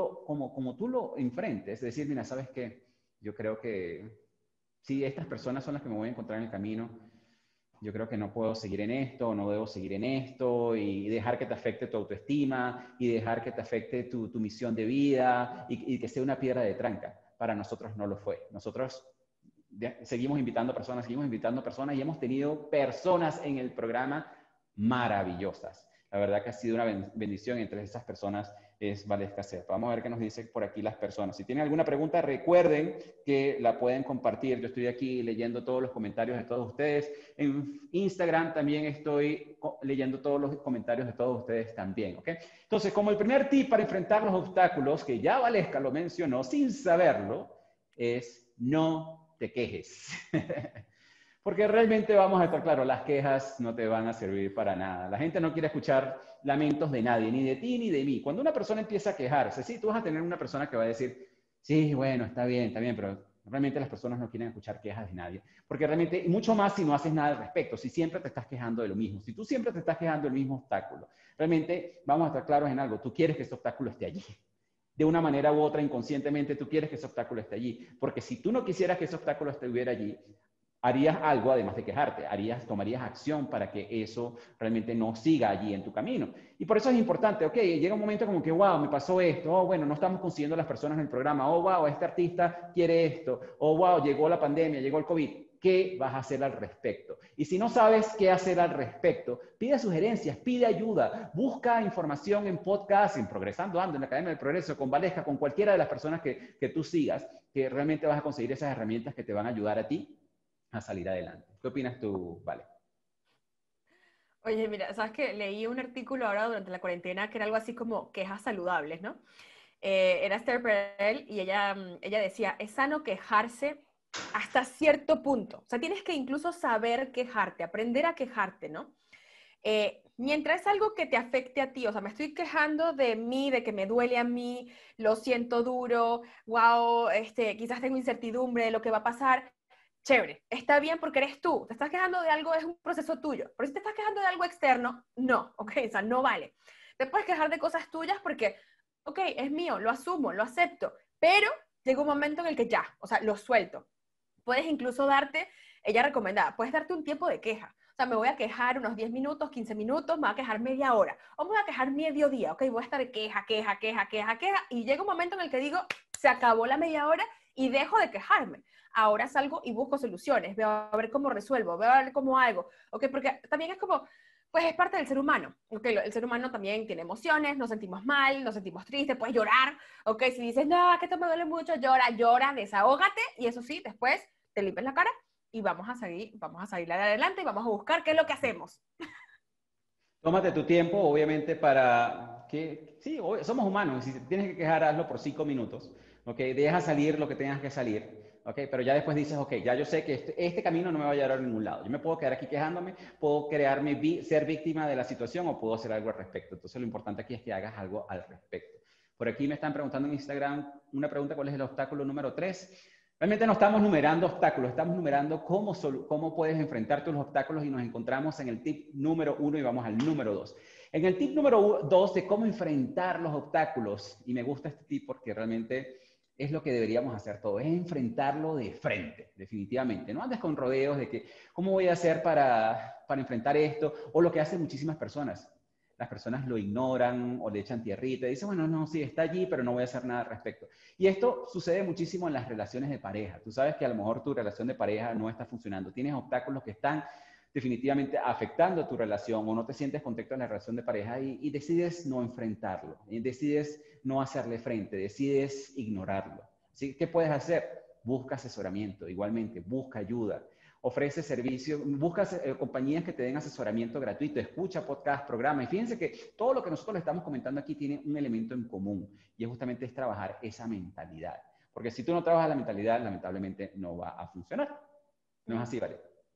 lo enfrentes, es decir, mira, ¿sabes qué? Yo creo que si estas personas son las que me voy a encontrar en el camino, yo creo que no puedo seguir en esto, no debo seguir en esto, y dejar que te afecte tu autoestima, y dejar que te afecte tu misión de vida, y que sea una piedra de tranca. Para nosotros no lo fue. Nosotros seguimos invitando personas, y hemos tenido personas en el programa maravillosas. La verdad que ha sido una bendición. Entre esas personas es Valesca Serpa. Vamos a ver qué nos dicen por aquí las personas. Si tienen alguna pregunta, recuerden que la pueden compartir. Yo estoy aquí leyendo todos los comentarios de todos ustedes. En Instagram también estoy leyendo todos los comentarios de todos ustedes también, ¿ok? Entonces, como el primer tip para enfrentar los obstáculos, que ya Valesca lo mencionó sin saberlo, es no te quejes. Porque realmente vamos a estar claros, las quejas no te van a servir para nada. La gente no quiere escuchar lamentos de nadie, ni de ti ni de mí. Cuando una persona empieza a quejarse, sí, tú vas a tener una persona que va a decir, sí, bueno, está bien, pero realmente las personas no quieren escuchar quejas de nadie. Porque realmente, y mucho más si no haces nada al respecto, si siempre te estás quejando de lo mismo, si tú siempre te estás quejando del mismo obstáculo, realmente vamos a estar claros en algo, tú quieres que ese obstáculo esté allí. De una manera u otra, inconscientemente, tú quieres que ese obstáculo esté allí. Porque si tú no quisieras que ese obstáculo estuviera allí, harías algo además de quejarte, tomarías acción para que eso realmente no siga allí en tu camino. Y por eso es importante, ok, llega un momento como que, wow, me pasó esto, oh, bueno, no estamos consiguiendo las personas en el programa, oh, wow, este artista quiere esto, oh, wow, llegó la pandemia, llegó el COVID. qué vas a hacer al respecto. Y si no sabes qué hacer al respecto, pide sugerencias, pide ayuda, busca información en podcast, en Progresando Ando, en la Academia del Progreso, con Valesca, con cualquiera de las personas que tú sigas, que realmente vas a conseguir esas herramientas que te van a ayudar a ti a salir adelante. ¿Qué opinas tú, Vale? Oye, mira, sabes que leí un artículo ahora durante la cuarentena que era algo así como quejas saludables, ¿no? Era Esther Perel y ella decía, es sano quejarse hasta cierto punto. O sea, tienes que incluso saber quejarte, aprender a quejarte, ¿no? Mientras es algo que te afecte a ti, o sea, me estoy quejando de mí, de que me duele a mí, lo siento duro, wow, quizás tengo incertidumbre de lo que va a pasar. Chévere, está bien porque eres tú. Te estás quejando de algo, es un proceso tuyo. Pero si te estás quejando de algo externo, no, ok, o sea, no vale. Te puedes quejar de cosas tuyas porque, ok, es mío, lo asumo, lo acepto, pero llega un momento en el que ya, o sea, lo suelto. Puedes incluso ella recomendaba, puedes darte un tiempo de queja. O sea, me voy a quejar unos 10 minutos, 15 minutos, me voy a quejar media hora, o me voy a quejar mediodía, ok, voy a estar queja, y llega un momento en el que digo, se acabó la media hora y dejo de quejarme. Ahora salgo y busco soluciones, veo a ver cómo resuelvo, veo a ver cómo hago, ok, porque también es como, pues es parte del ser humano, ok, el ser humano también tiene emociones, nos sentimos mal, nos sentimos tristes, puedes llorar, ok, si dices, no, que esto me duele mucho, llora, desahógate, y eso sí, después te limpias la cara y vamos a salir adelante y vamos a buscar qué es lo que hacemos. Tómate tu tiempo, obviamente, para que, sí, somos humanos, y si tienes que quejar, hazlo por 5 minutos, ¿ok? Deja salir lo que tengas que salir, ¿ok? Pero ya después dices, ok, ya yo sé que este camino no me va a llevar a ningún lado. Yo me puedo quedar aquí quejándome, puedo ser víctima de la situación o puedo hacer algo al respecto. Entonces, lo importante aquí es que hagas algo al respecto. Por aquí me están preguntando en Instagram una pregunta, ¿cuál es el obstáculo número 3? Realmente no estamos numerando obstáculos, estamos numerando cómo puedes enfrentarte a los obstáculos y nos encontramos en el tip número 1 y vamos al número 2. En el tip número 2 de cómo enfrentar los obstáculos, y me gusta este tip porque realmente es lo que deberíamos hacer todos, es enfrentarlo de frente, definitivamente. No andes con rodeos de que, ¿cómo voy a hacer para enfrentar esto? O lo que hacen muchísimas personas. Las personas lo ignoran o le echan tierrita y dicen, bueno, no, sí, está allí, pero no voy a hacer nada al respecto. Y esto sucede muchísimo en las relaciones de pareja. Tú sabes que a lo mejor tu relación de pareja no está funcionando. Tienes obstáculos que están definitivamente afectando tu relación o no te sientes contento en la relación de pareja y decides no enfrentarlo, y decides no hacerle frente, decides ignorarlo. ¿Sí? ¿Qué puedes hacer? Busca asesoramiento, igualmente, busca ayuda. Ofrece servicios, busca compañías que te den asesoramiento gratuito, escucha podcast, programa. Y fíjense que todo lo que nosotros le estamos comentando aquí tiene un elemento en común y es justamente trabajar esa mentalidad. Porque si tú no trabajas la mentalidad, lamentablemente no va a funcionar. ¿No es así, Vale?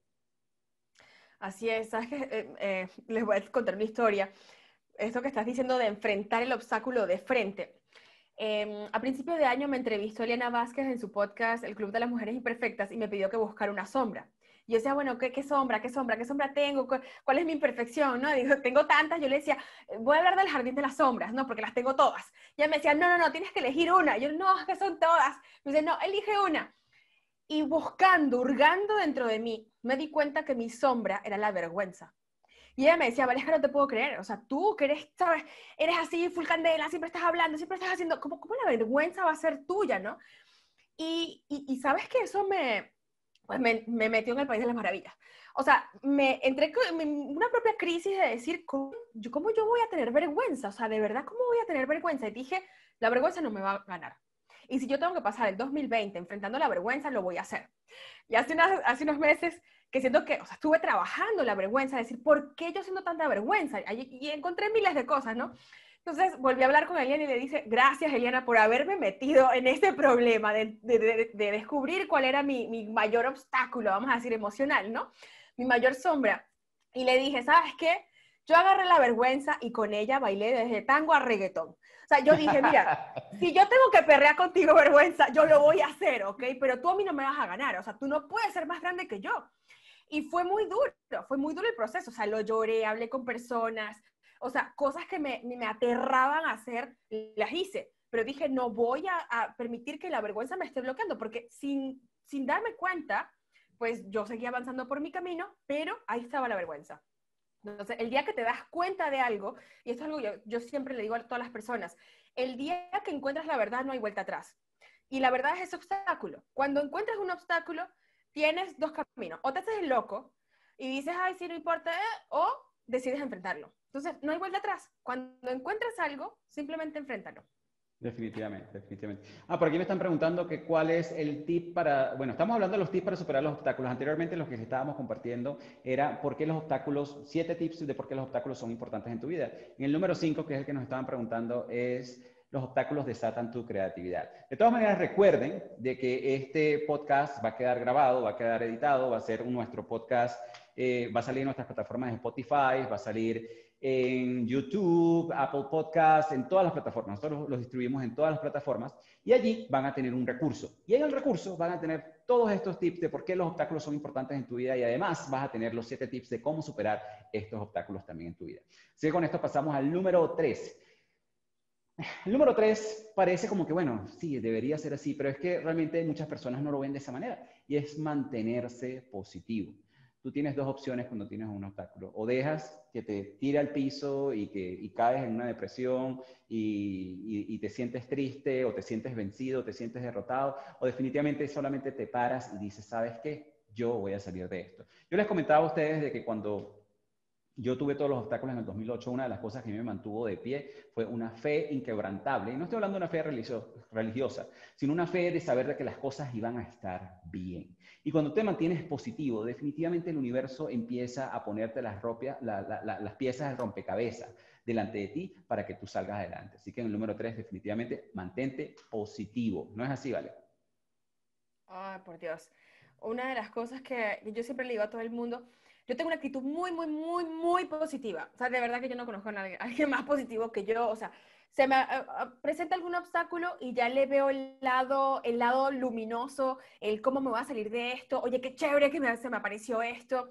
Así es, ¿sabes qué? Les voy a contar una historia. Esto que estás diciendo de enfrentar el obstáculo de frente. A principio de año me entrevistó Eliana Vázquez en su podcast El Club de las Mujeres Imperfectas y me pidió que buscara una sombra. Y yo decía, bueno, ¿qué sombra tengo? ¿Cuál es mi imperfección? ¿No? Digo, tengo tantas. Yo le decía, voy a hablar del jardín de las sombras, ¿no? Porque las tengo todas. Y ella me decía, no, tienes que elegir una. Yo, no, es que son todas. Me dice, no, elige una. Y buscando, hurgando dentro de mí, me di cuenta que mi sombra era la vergüenza. Y ella me decía, Valesca, no te puedo creer, o sea, tú que eres, ¿sabes? Eres así, full candela, siempre estás hablando, siempre estás haciendo, ¿cómo la vergüenza va a ser tuya, no? Y sabes que eso pues me metió en el País de las Maravillas. O sea, me entré en una propia crisis de decir, ¿cómo yo voy a tener vergüenza? O sea, de verdad, ¿cómo voy a tener vergüenza? Y dije, la vergüenza no me va a ganar. Y si yo tengo que pasar el 2020 enfrentando la vergüenza, lo voy a hacer. Y hace unos meses que siento que, o sea, estuve trabajando la vergüenza, decir, ¿por qué yo siento tanta vergüenza? Y encontré miles de cosas, ¿no? Entonces volví a hablar con Eliana y le dije, gracias Eliana por haberme metido en este problema de descubrir cuál era mi mayor obstáculo, vamos a decir, emocional, ¿no? Mi mayor sombra. Y le dije, ¿sabes qué? Yo agarré la vergüenza y con ella bailé desde tango a reggaetón. O sea, yo dije, mira, si yo tengo que perrear contigo, vergüenza, yo lo voy a hacer, ¿ok? Pero tú a mí no me vas a ganar, o sea, tú no puedes ser más grande que yo. Y fue muy duro el proceso, o sea, lo lloré, hablé con personas, o sea, cosas que me aterraban a hacer, las hice. Pero dije, no voy a permitir que la vergüenza me esté bloqueando, porque sin darme cuenta, pues yo seguía avanzando por mi camino, pero ahí estaba la vergüenza. Entonces, el día que te das cuenta de algo, y esto es algo que yo siempre le digo a todas las personas, el día que encuentras la verdad no hay vuelta atrás. Y la verdad es ese obstáculo. Cuando encuentras un obstáculo, tienes dos caminos. O te haces el loco y dices, ay, sí, no importa, o decides enfrentarlo. Entonces, no hay vuelta atrás. Cuando encuentres algo, simplemente enfréntalo. Definitivamente, definitivamente. Por aquí me están preguntando que cuál es el tip para, bueno, estamos hablando de los tips para superar los obstáculos. Anteriormente los que estábamos compartiendo era por qué los obstáculos, 7 tips de por qué los obstáculos son importantes en tu vida. En el número 5, que es el que nos estaban preguntando, es los obstáculos desatan tu creatividad. De todas maneras, recuerden de que este podcast va a quedar grabado, va a quedar editado, va a ser nuestro podcast, va a salir en nuestras plataformas de Spotify, va a salir en YouTube, Apple Podcasts, en todas las plataformas. Nosotros los distribuimos en todas las plataformas y allí van a tener un recurso. Y en el recurso van a tener todos estos tips de por qué los obstáculos son importantes en tu vida y además vas a tener los 7 tips de cómo superar estos obstáculos también en tu vida. Así que con esto pasamos al número 3. El número 3 parece como que, bueno, sí, debería ser así, pero es que realmente muchas personas no lo ven de esa manera y es mantenerse positivo. Tú tienes dos opciones cuando tienes un obstáculo. O dejas que te tire al piso y caes en una depresión y te sientes triste o te sientes vencido, te sientes derrotado, o definitivamente solamente te paras y dices, ¿sabes qué? Yo voy a salir de esto. Yo les comentaba a ustedes de que cuando yo tuve todos los obstáculos en el 2008, una de las cosas que me mantuvo de pie fue una fe inquebrantable. Y no estoy hablando de una fe religiosa, sino una fe de saber de que las cosas iban a estar bien. Y cuando te mantienes positivo, definitivamente el universo empieza a ponerte las piezas del rompecabezas delante de ti para que tú salgas adelante. Así que en el número 3, definitivamente, mantente positivo. ¿No es así, Vale? Ay, por Dios. Una de las cosas que yo siempre le digo a todo el mundo, yo tengo una actitud muy positiva. O sea, de verdad que yo no conozco a alguien más positivo que yo. O sea, se me presenta algún obstáculo y ya le veo el lado luminoso, el cómo me va a salir de esto. Oye, qué chévere que se me apareció esto.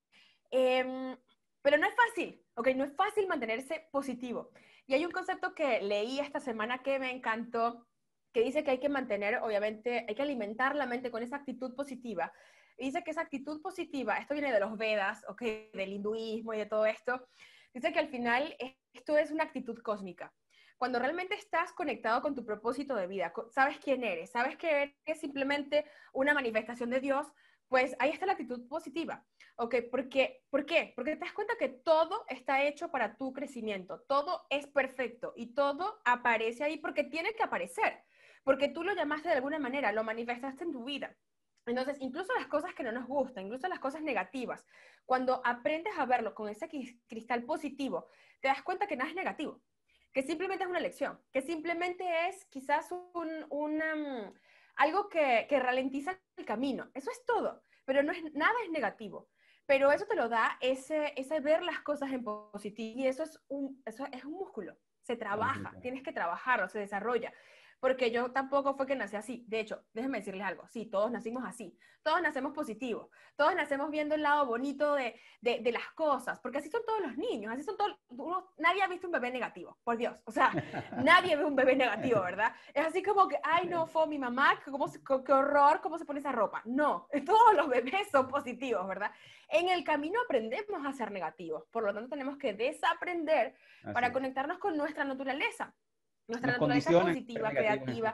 Pero no es fácil, ¿ok? No es fácil mantenerse positivo. Y hay un concepto que leí esta semana que me encantó, que dice que hay que mantener, obviamente, hay que alimentar la mente con esa actitud positiva. Y dice que esa actitud positiva, esto viene de los Vedas, ¿ok? Del hinduismo y de todo esto, dice que al final esto es una actitud cósmica. Cuando realmente estás conectado con tu propósito de vida, sabes quién eres, sabes que eres simplemente una manifestación de Dios, pues ahí está la actitud positiva. ¿Ok? ¿Por qué? Porque te das cuenta que todo está hecho para tu crecimiento, todo es perfecto y todo aparece ahí porque tiene que aparecer, porque tú lo llamaste de alguna manera, lo manifestaste en tu vida. Entonces, incluso las cosas que no nos gustan, incluso las cosas negativas, cuando aprendes a verlo con ese cristal positivo, te das cuenta que nada es negativo, que simplemente es una lección, que simplemente es quizás algo que ralentiza el camino. Eso es todo, pero nada es negativo. Pero eso te lo da ese ver las cosas en positivo y eso es un músculo, se trabaja, tienes que trabajarlo, se desarrolla. Porque yo tampoco fue que nací así. De hecho, déjenme decirles algo. Sí, todos nacimos así. Todos nacemos positivos. Todos nacemos viendo el lado bonito de las cosas. Porque así son todos los niños. Así son todos. Nadie ha visto un bebé negativo. Por Dios. O sea, nadie ve un bebé negativo, ¿verdad? Es así como que, ay, no, fue mi mamá. Qué horror, cómo se pone esa ropa. No, todos los bebés son positivos, ¿verdad? En el camino aprendemos a ser negativos. Por lo tanto, tenemos que desaprender para conectarnos con nuestra naturaleza. Nuestra naturaleza positiva, creativa.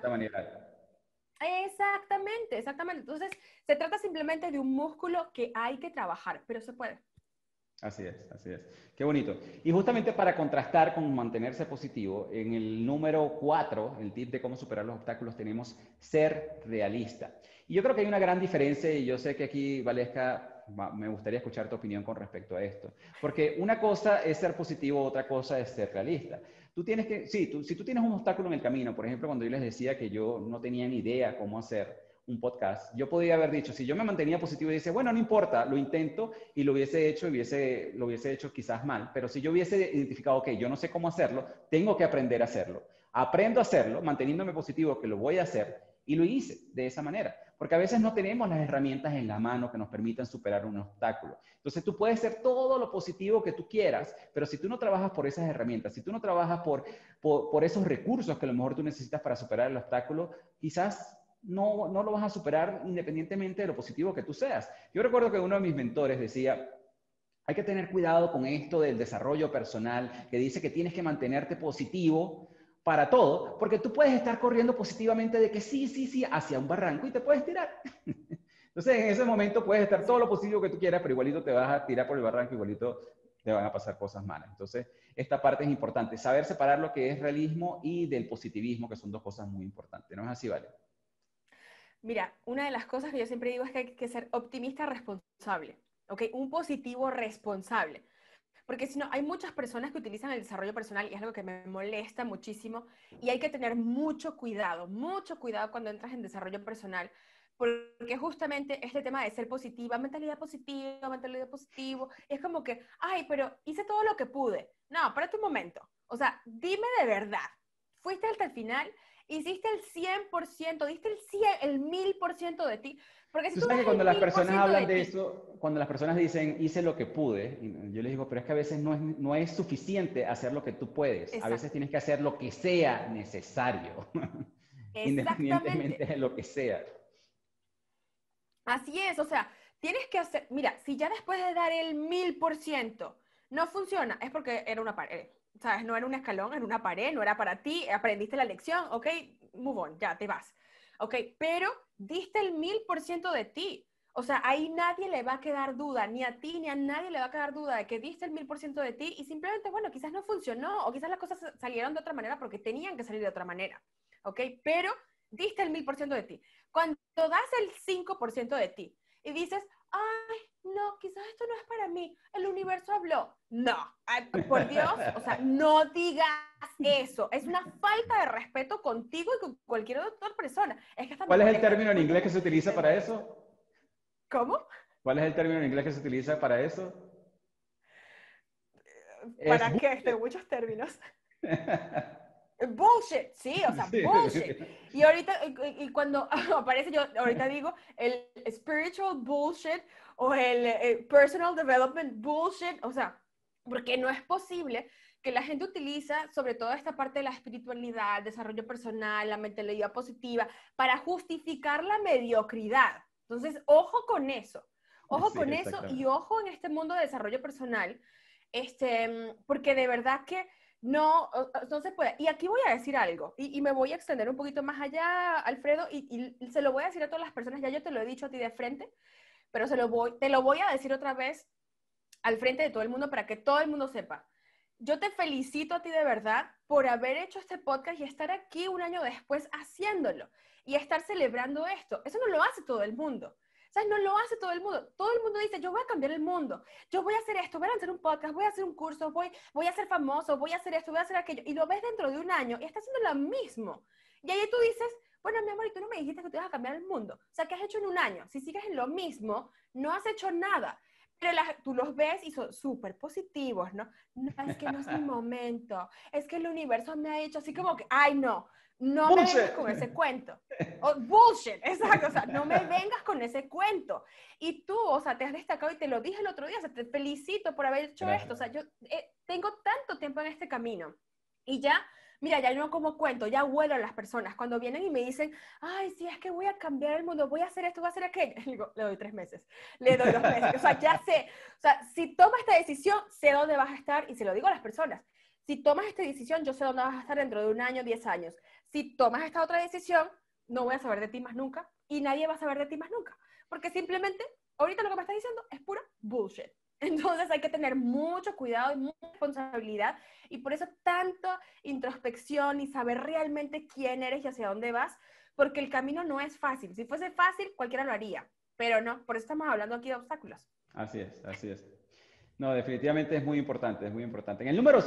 Exactamente. Entonces, se trata simplemente de un músculo que hay que trabajar, pero se puede. Así es. Qué bonito. Y justamente para contrastar con mantenerse positivo, en el número 4, el tip de cómo superar los obstáculos, tenemos ser realista. Y yo creo que hay una gran diferencia, y yo sé que aquí, Valesca, me gustaría escuchar tu opinión con respecto a esto. Porque una cosa es ser positivo, otra cosa es ser realista. Tú tienes que, si tú tienes un obstáculo en el camino, por ejemplo, cuando yo les decía que yo no tenía ni idea cómo hacer un podcast, yo podía haber dicho, si yo me mantenía positivo y decía, bueno, no importa, lo intento y lo hubiese hecho, lo hubiese hecho quizás mal, pero si yo hubiese identificado, ok, yo no sé cómo hacerlo, tengo que aprender a hacerlo. Aprendo a hacerlo, manteniéndome positivo que lo voy a hacer y lo hice de esa manera. Porque a veces no tenemos las herramientas en la mano que nos permitan superar un obstáculo. Entonces tú puedes ser todo lo positivo que tú quieras, pero si tú no trabajas por esas herramientas, si tú no trabajas por esos recursos que a lo mejor tú necesitas para superar el obstáculo, quizás no lo vas a superar independientemente de lo positivo que tú seas. Yo recuerdo que uno de mis mentores decía, hay que tener cuidado con esto del desarrollo personal, que dice que tienes que mantenerte positivo para todo, porque tú puedes estar corriendo positivamente de que sí, hacia un barranco y te puedes tirar. Entonces, en ese momento puedes estar todo lo positivo que tú quieras, pero igualito te vas a tirar por el barranco, igualito te van a pasar cosas malas. Entonces, esta parte es importante. Saber separar lo que es realismo y del positivismo, que son dos cosas muy importantes. ¿No es así, Vale? Mira, una de las cosas que yo siempre digo es que hay que ser optimista responsable, ¿ok? Un positivo responsable. Porque si no, hay muchas personas que utilizan el desarrollo personal y es algo que me molesta muchísimo y hay que tener mucho cuidado cuando entras en desarrollo personal, porque justamente este tema de ser positiva, mentalidad positivo, es como que, ay, pero hice todo lo que pude. No, espérate un momento. O sea, dime de verdad, ¿fuiste hasta el final? ¿Hiciste el 100%? ¿Diste el 1000% de ti? Porque si Tú tú sabes das que cuando el las 1000% personas hablan de ti, eso, cuando las personas dicen, hice lo que pude, y yo les digo, pero es que a veces no es suficiente hacer lo que tú puedes. exacto. A veces tienes que hacer lo que sea necesario, independientemente de lo que sea. Así es, o sea, tienes que hacer, mira, si ya después de dar el 1000% no funciona, es porque era una pared, ¿sabes? No era un escalón, era una pared, no era para ti, aprendiste la lección, ok, move on, ya te vas, ok, pero diste el 1000% de ti, o sea, ahí nadie le va a quedar duda, ni a ti ni a nadie le va a quedar duda de que diste el 1000% de ti y simplemente, bueno, quizás no funcionó o quizás las cosas salieron de otra manera porque tenían que salir de otra manera, ok, pero diste el 1000% de ti. Cuando das el 5% de ti y dices, ay, no, quizás esto no es para mí, el universo habló. No, ay, por Dios, o sea, no digas eso. Es una falta de respeto contigo y con cualquier otra persona. Es que hasta ¿Cuál es el molesta. término en inglés que se utiliza para eso? ¿Cómo? ¿Cuál es el término en inglés que se utiliza para eso? ¿Para qué? Tengo muchos términos. Bullshit, sí, o sea, bullshit. Y ahorita, y cuando aparece, yo ahorita digo el spiritual bullshit o el personal development bullshit, o sea, porque no es posible que la gente utiliza sobre todo esta parte de la espiritualidad, desarrollo personal, la mentalidad positiva, para justificar la mediocridad. Entonces, ojo con eso. Ojo Sí, con eso y ojo en este mundo de desarrollo personal, porque de verdad que no se puede. Y aquí voy a decir algo, y me voy a extender un poquito más allá, Alfredo, y se lo voy a decir a todas las personas, ya yo te lo he dicho a ti de frente, pero te lo voy a decir otra vez al frente de todo el mundo para que todo el mundo sepa. Yo te felicito a ti de verdad por haber hecho este podcast y estar aquí un año después haciéndolo y estar celebrando esto. Eso no lo hace todo el mundo. ¿Sabes? No lo hace todo el mundo. Todo el mundo dice, yo voy a cambiar el mundo, yo voy a hacer esto, voy a hacer un podcast, voy a hacer un curso, voy a ser famoso, voy a hacer esto, voy a hacer aquello. Y lo ves dentro de un año y está haciendo lo mismo. Y ahí tú dices, bueno, mi amor, y tú no me dijiste que te ibas a cambiar el mundo. O sea, ¿qué has hecho en un año? Si sigues en lo mismo, no has hecho nada. Pero tú los ves y son súper positivos, ¿no? No, es que no es mi momento. Es que el universo me ha hecho así como que, ay, no me vengas con ese cuento. Bullshit, exacto, o sea, no me vengas con ese cuento. Y tú, o sea, te has destacado y te lo dije el otro día, o sea, te felicito por haber hecho esto. O sea, yo tengo tanto tiempo en este camino y ya, mira, ya no como cuento, ya huelo a las personas. Cuando vienen y me dicen, ay, sí, es que voy a cambiar el mundo, voy a hacer esto, voy a hacer aquello. Le digo, le doy 3 meses, le doy 2 meses. O sea, ya sé. O sea, si tomas esta decisión, sé dónde vas a estar y se lo digo a las personas. Si tomas esta decisión, yo sé dónde vas a estar dentro de un año, 10 años. Si tomas esta otra decisión, no voy a saber de ti más nunca y nadie va a saber de ti más nunca. Porque simplemente, ahorita lo que me estás diciendo es pura bullshit. Entonces hay que tener mucho cuidado y mucha responsabilidad y por eso tanta introspección y saber realmente quién eres y hacia dónde vas, porque el camino no es fácil. Si fuese fácil, cualquiera lo haría, pero no, por eso estamos hablando aquí de obstáculos. Así es, así es. No, definitivamente es muy importante, es muy importante. En el número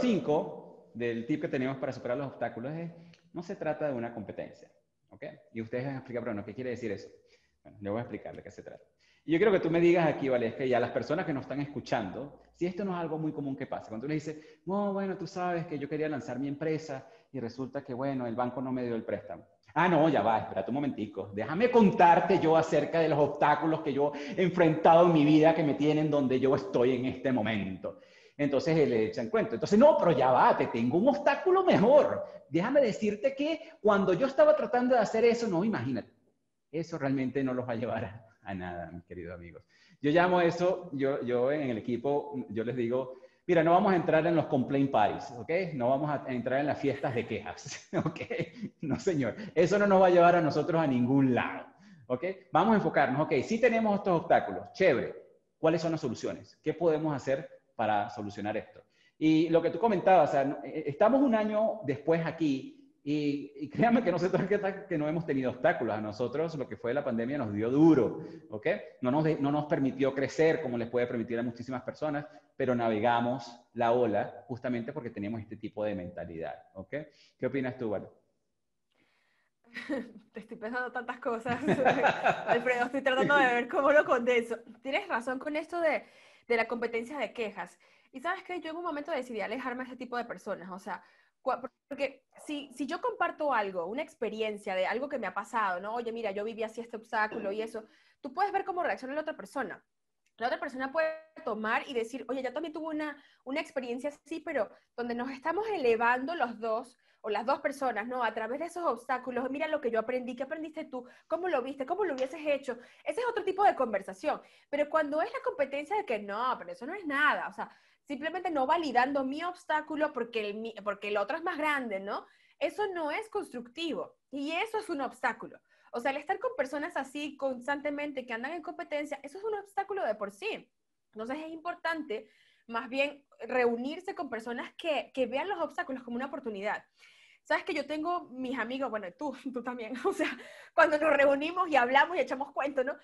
5 del tip que tenemos para superar los obstáculos es, no se trata de una competencia, ¿ok? Y ustedes van a explicar, pero no, ¿qué quiere decir eso? Bueno, le voy a explicar de qué se trata. Y yo quiero que tú me digas aquí, Valesca, y a las personas que nos están escuchando, si esto no es algo muy común que pasa. Cuando tú le dices, no, bueno, tú sabes que yo quería lanzar mi empresa y resulta que, bueno, el banco no me dio el préstamo. Ah, no, ya va, espérate un momentico. Déjame contarte yo acerca de los obstáculos que yo he enfrentado en mi vida que me tienen donde yo estoy en este momento. Entonces él le echa en cuento. Entonces, no, pero ya va, te tengo un obstáculo mejor. Déjame decirte que cuando yo estaba tratando de hacer eso, no, imagínate, eso realmente no los va a llevar a nada, mis queridos amigos. Yo llamo eso, yo en el equipo, yo les digo, mira, no vamos a entrar en los complaint parties, ¿ok? No vamos a entrar en las fiestas de quejas, ¿ok? No, señor. Eso no nos va a llevar a nosotros a ningún lado, ¿Ok? Vamos a enfocarnos. Ok, sí tenemos estos obstáculos. Chévere. ¿Cuáles son las soluciones? ¿Qué podemos hacer para solucionar esto? Y lo que tú comentabas, o sea, estamos un año después aquí y créanme que no se trata que no hemos tenido obstáculos. A nosotros lo que fue la pandemia nos dio duro, ¿ok? No nos permitió crecer como les puede permitir a muchísimas personas, pero navegamos la ola justamente porque teníamos este tipo de mentalidad, ¿ok? ¿Qué opinas tú, Vale? Te estoy pensando tantas cosas, Alfredo, estoy tratando de ver cómo lo condenso. Tienes razón con esto de la competencia de quejas. Y sabes que yo en un momento decidí alejarme de ese tipo de personas, o sea, porque si yo comparto algo, una experiencia de algo que me ha pasado, ¿no? Oye, mira, yo viví así este obstáculo y eso, tú puedes ver cómo reacciona la otra persona. La otra persona puede tomar y decir, oye, ya también tuve una experiencia así, pero donde nos estamos elevando los dos, o las dos personas, ¿no? A través de esos obstáculos, mira lo que yo aprendí, ¿qué aprendiste tú? ¿Cómo lo viste? ¿Cómo lo hubieses hecho? Ese es otro tipo de conversación. Pero cuando es la competencia de que no, pero eso no es nada, o sea, simplemente no validando mi obstáculo porque el otro es más grande, ¿no? Eso no es constructivo y eso es un obstáculo. O sea, el estar con personas así constantemente que andan en competencia, eso es un obstáculo de por sí. Entonces es importante más bien reunirse con personas que vean los obstáculos como una oportunidad. Sabes que yo tengo mis amigos, bueno, tú también, o sea, cuando nos reunimos y hablamos y echamos cuentos, ¿no?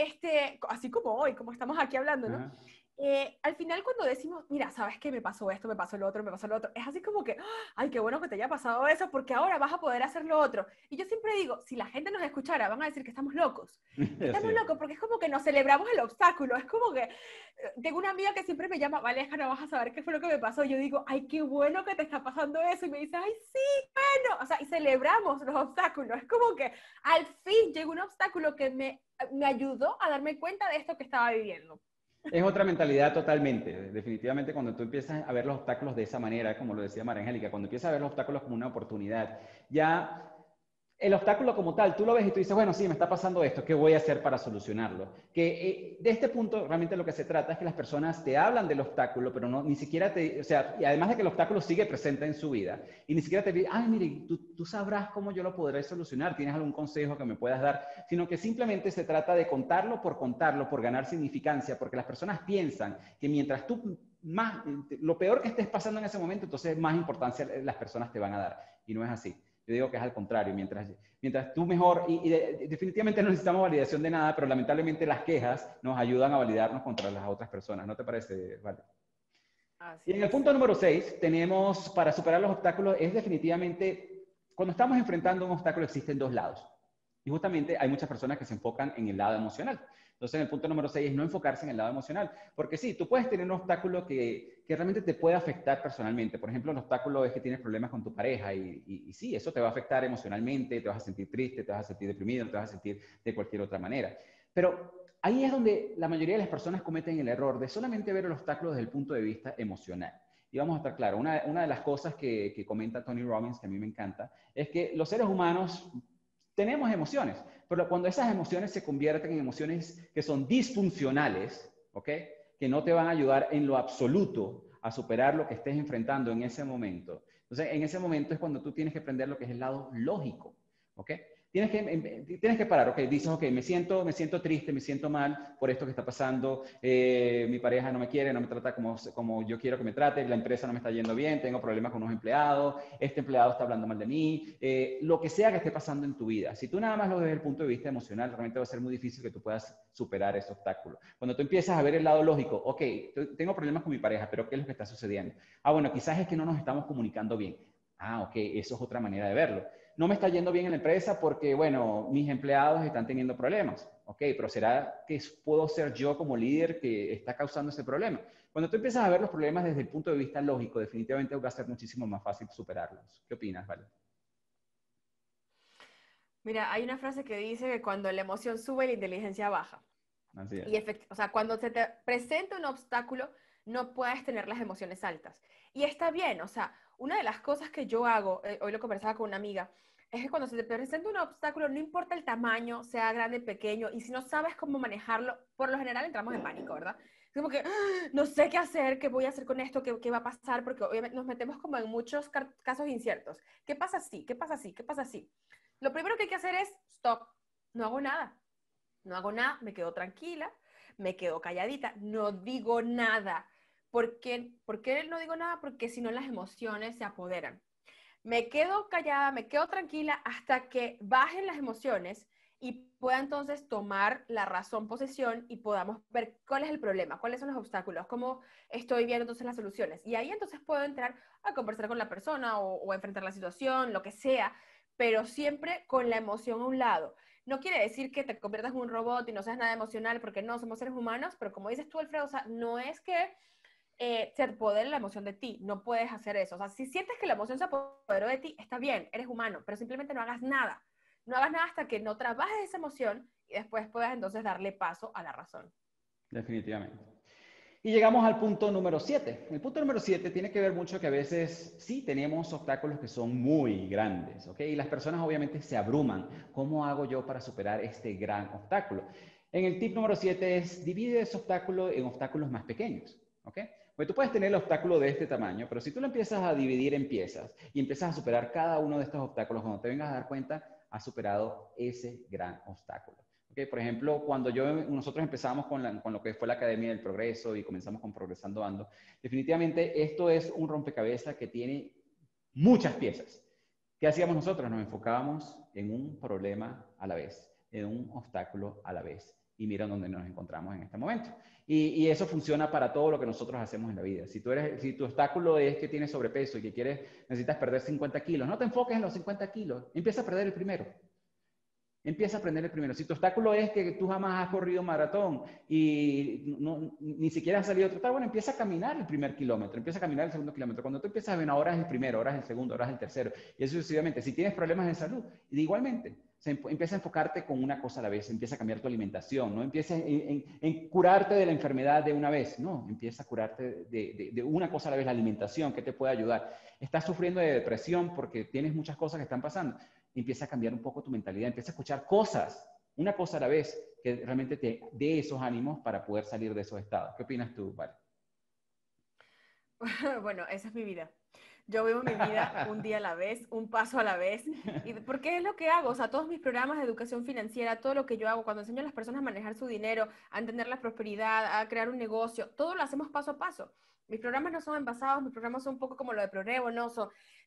Así como hoy, como estamos aquí hablando, ¿no? Al final cuando decimos, mira, ¿sabes qué? Me pasó esto, me pasó lo otro, me pasó lo otro, es así como que, ay, qué bueno que te haya pasado eso, porque ahora vas a poder hacer lo otro. Y yo siempre digo, si la gente nos escuchara, van a decir que estamos locos. Estamos locos porque es como que nos celebramos el obstáculo, es como que, tengo una amiga que siempre me llama, Valeja, no vas a saber qué fue lo que me pasó. Y yo digo, ay, qué bueno que te está pasando eso. Y me dice, ay, sí, bueno. O sea, y celebramos los obstáculos. Es como que al fin llegó un obstáculo que me ayudó a darme cuenta de esto que estaba viviendo. Es otra mentalidad totalmente. Definitivamente cuando tú empiezas a ver los obstáculos de esa manera, como lo decía María Angélica, cuando empiezas a ver los obstáculos como una oportunidad, ya el obstáculo como tal, tú lo ves y tú dices, bueno, sí, me está pasando esto, ¿qué voy a hacer para solucionarlo? Que de este punto realmente lo que se trata es que las personas te hablan del obstáculo, pero no, ni siquiera o sea, y además de que el obstáculo sigue presente en su vida, y ni siquiera te dicen, ay, mire, tú sabrás cómo yo lo podré solucionar, ¿tienes algún consejo que me puedas dar? Sino que simplemente se trata de contarlo, por ganar significancia, porque las personas piensan que mientras tú lo peor que estés pasando en ese momento, entonces más importancia las personas te van a dar, y no es así. Yo digo que es al contrario, mientras tú mejor, definitivamente no necesitamos validación de nada, pero lamentablemente las quejas nos ayudan a validarnos contra las otras personas, ¿no te parece, Vale? Así y en el punto número 6, tenemos para superar los obstáculos, es definitivamente, cuando estamos enfrentando un obstáculo existen dos lados. Y justamente hay muchas personas que se enfocan en el lado emocional. Entonces, en el punto número 6 es no enfocarse en el lado emocional. Porque sí, tú puedes tener un obstáculo que realmente te puede afectar personalmente. Por ejemplo, el obstáculo es que tienes problemas con tu pareja y sí, eso te va a afectar emocionalmente, te vas a sentir triste, te vas a sentir deprimido, te vas a sentir de cualquier otra manera. Pero ahí es donde la mayoría de las personas cometen el error de solamente ver el obstáculo desde el punto de vista emocional. Y vamos a estar claros, una de las cosas que comenta Tony Robbins, que a mí me encanta, es que los seres humanos tenemos emociones, pero cuando esas emociones se convierten en emociones que son disfuncionales, ¿ok? Que no te van a ayudar en lo absoluto a superar lo que estés enfrentando en ese momento. Entonces, en ese momento es cuando tú tienes que aprender lo que es el lado lógico, ¿ok? Tienes que parar, ok, dices, ok, me siento triste, me siento mal por esto que está pasando, mi pareja no me quiere, no me trata como yo quiero que me trate, la empresa no me está yendo bien, tengo problemas con unos empleados, este empleado está hablando mal de mí, lo que sea que esté pasando en tu vida. Si tú nada más lo ves desde el punto de vista emocional, realmente va a ser muy difícil que tú puedas superar ese obstáculo. Cuando tú empiezas a ver el lado lógico, ok, tengo problemas con mi pareja, pero ¿qué es lo que está sucediendo? Ah, bueno, quizás es que no nos estamos comunicando bien. Ah, ok, eso es otra manera de verlo. No me está yendo bien en la empresa porque, bueno, mis empleados están teniendo problemas. Ok, pero ¿será que puedo ser yo como líder que está causando ese problema? Cuando tú empiezas a ver los problemas desde el punto de vista lógico, definitivamente va a ser muchísimo más fácil superarlos. ¿Qué opinas, Vale? Mira, hay una frase que dice que cuando la emoción sube, la inteligencia baja. Así es. Y o sea, cuando se te presenta un obstáculo, no puedes tener las emociones altas. Y está bien, o sea, una de las cosas que yo hago, hoy lo conversaba con una amiga, es que cuando se te presenta un obstáculo, no importa el tamaño, sea grande, pequeño, y si no sabes cómo manejarlo, por lo general entramos en pánico, ¿verdad? Es como que, no sé qué hacer, qué voy a hacer con esto, qué va a pasar, porque obviamente nos metemos como en muchos casos inciertos. ¿Qué pasa si? ¿Qué pasa si? ¿Qué pasa si? Lo primero que hay que hacer es, stop, no hago nada. No hago nada, me quedo tranquila, me quedo calladita, no digo nada. ¿Por qué no digo nada? Porque si no las emociones se apoderan. Me quedo callada, me quedo tranquila hasta que bajen las emociones y pueda entonces tomar la razón posesión y podamos ver cuál es el problema, cuáles son los obstáculos, cómo estoy viendo entonces las soluciones. Y ahí entonces puedo entrar a conversar con la persona o enfrentar la situación, lo que sea, pero siempre con la emoción a un lado. No quiere decir que te conviertas en un robot y no seas nada emocional, porque no, somos seres humanos, pero como dices tú, Alfredo, o sea, no es que se apodere la emoción de ti, no puedes hacer eso. O sea, si sientes que la emoción se apoderó de ti, está bien, eres humano, pero simplemente no hagas nada. No hagas nada hasta que no trabajes esa emoción y después puedas entonces darle paso a la razón. Definitivamente. Y llegamos al punto número 7. El punto número 7 tiene que ver mucho que a veces sí tenemos obstáculos que son muy grandes, ¿ok? Y las personas obviamente se abruman. ¿Cómo hago yo para superar este gran obstáculo? En el tip número 7 es divide ese obstáculo en obstáculos más pequeños, ¿ok? Pues tú puedes tener el obstáculo de este tamaño, pero si tú lo empiezas a dividir en piezas y empiezas a superar cada uno de estos obstáculos, cuando te vengas a dar cuenta, has superado ese gran obstáculo. Okay, por ejemplo, cuando nosotros empezamos con lo que fue la Academia del Progreso y comenzamos con Progresando Ando, definitivamente esto es un rompecabezas que tiene muchas piezas. ¿Qué hacíamos nosotros? Nos enfocábamos en un problema a la vez, en un obstáculo a la vez. Y mira dónde nos encontramos en este momento. Y eso funciona para todo lo que nosotros hacemos en la vida. Si tu obstáculo es que tienes sobrepeso y que necesitas perder 50 kilos, no te enfoques en los 50 kilos, empieza a perder el primero. Empieza a aprender el primero. Si tu obstáculo es que tú jamás has corrido maratón y ni siquiera has salido a trotar, bueno, empieza a caminar el primer kilómetro, empieza a caminar el segundo kilómetro. Cuando tú empiezas a ver, ahora es el primero, ahora es el segundo, ahora es el tercero, y eso sucesivamente. Si tienes problemas de salud, igualmente, empieza a enfocarte con una cosa a la vez, empieza a cambiar tu alimentación, no empieces en curarte de la enfermedad de una vez, no, empieza a curarte de una cosa a la vez, la alimentación, que te puede ayudar. Estás sufriendo de depresión porque tienes muchas cosas que están pasando. Empieza a cambiar un poco tu mentalidad, empieza a escuchar cosas, una cosa a la vez, que realmente te dé esos ánimos para poder salir de esos estados. ¿Qué opinas tú, Vale? Bueno, esa es mi vida. Yo vivo mi vida un día a la vez, un paso a la vez, y porque es lo que hago, o sea, todos mis programas de educación financiera, todo lo que yo hago, cuando enseño a las personas a manejar su dinero, a entender la prosperidad, a crear un negocio, todo lo hacemos paso a paso. Mis programas no son envasados, mis programas son un poco como lo de ProRevo, ¿no? Son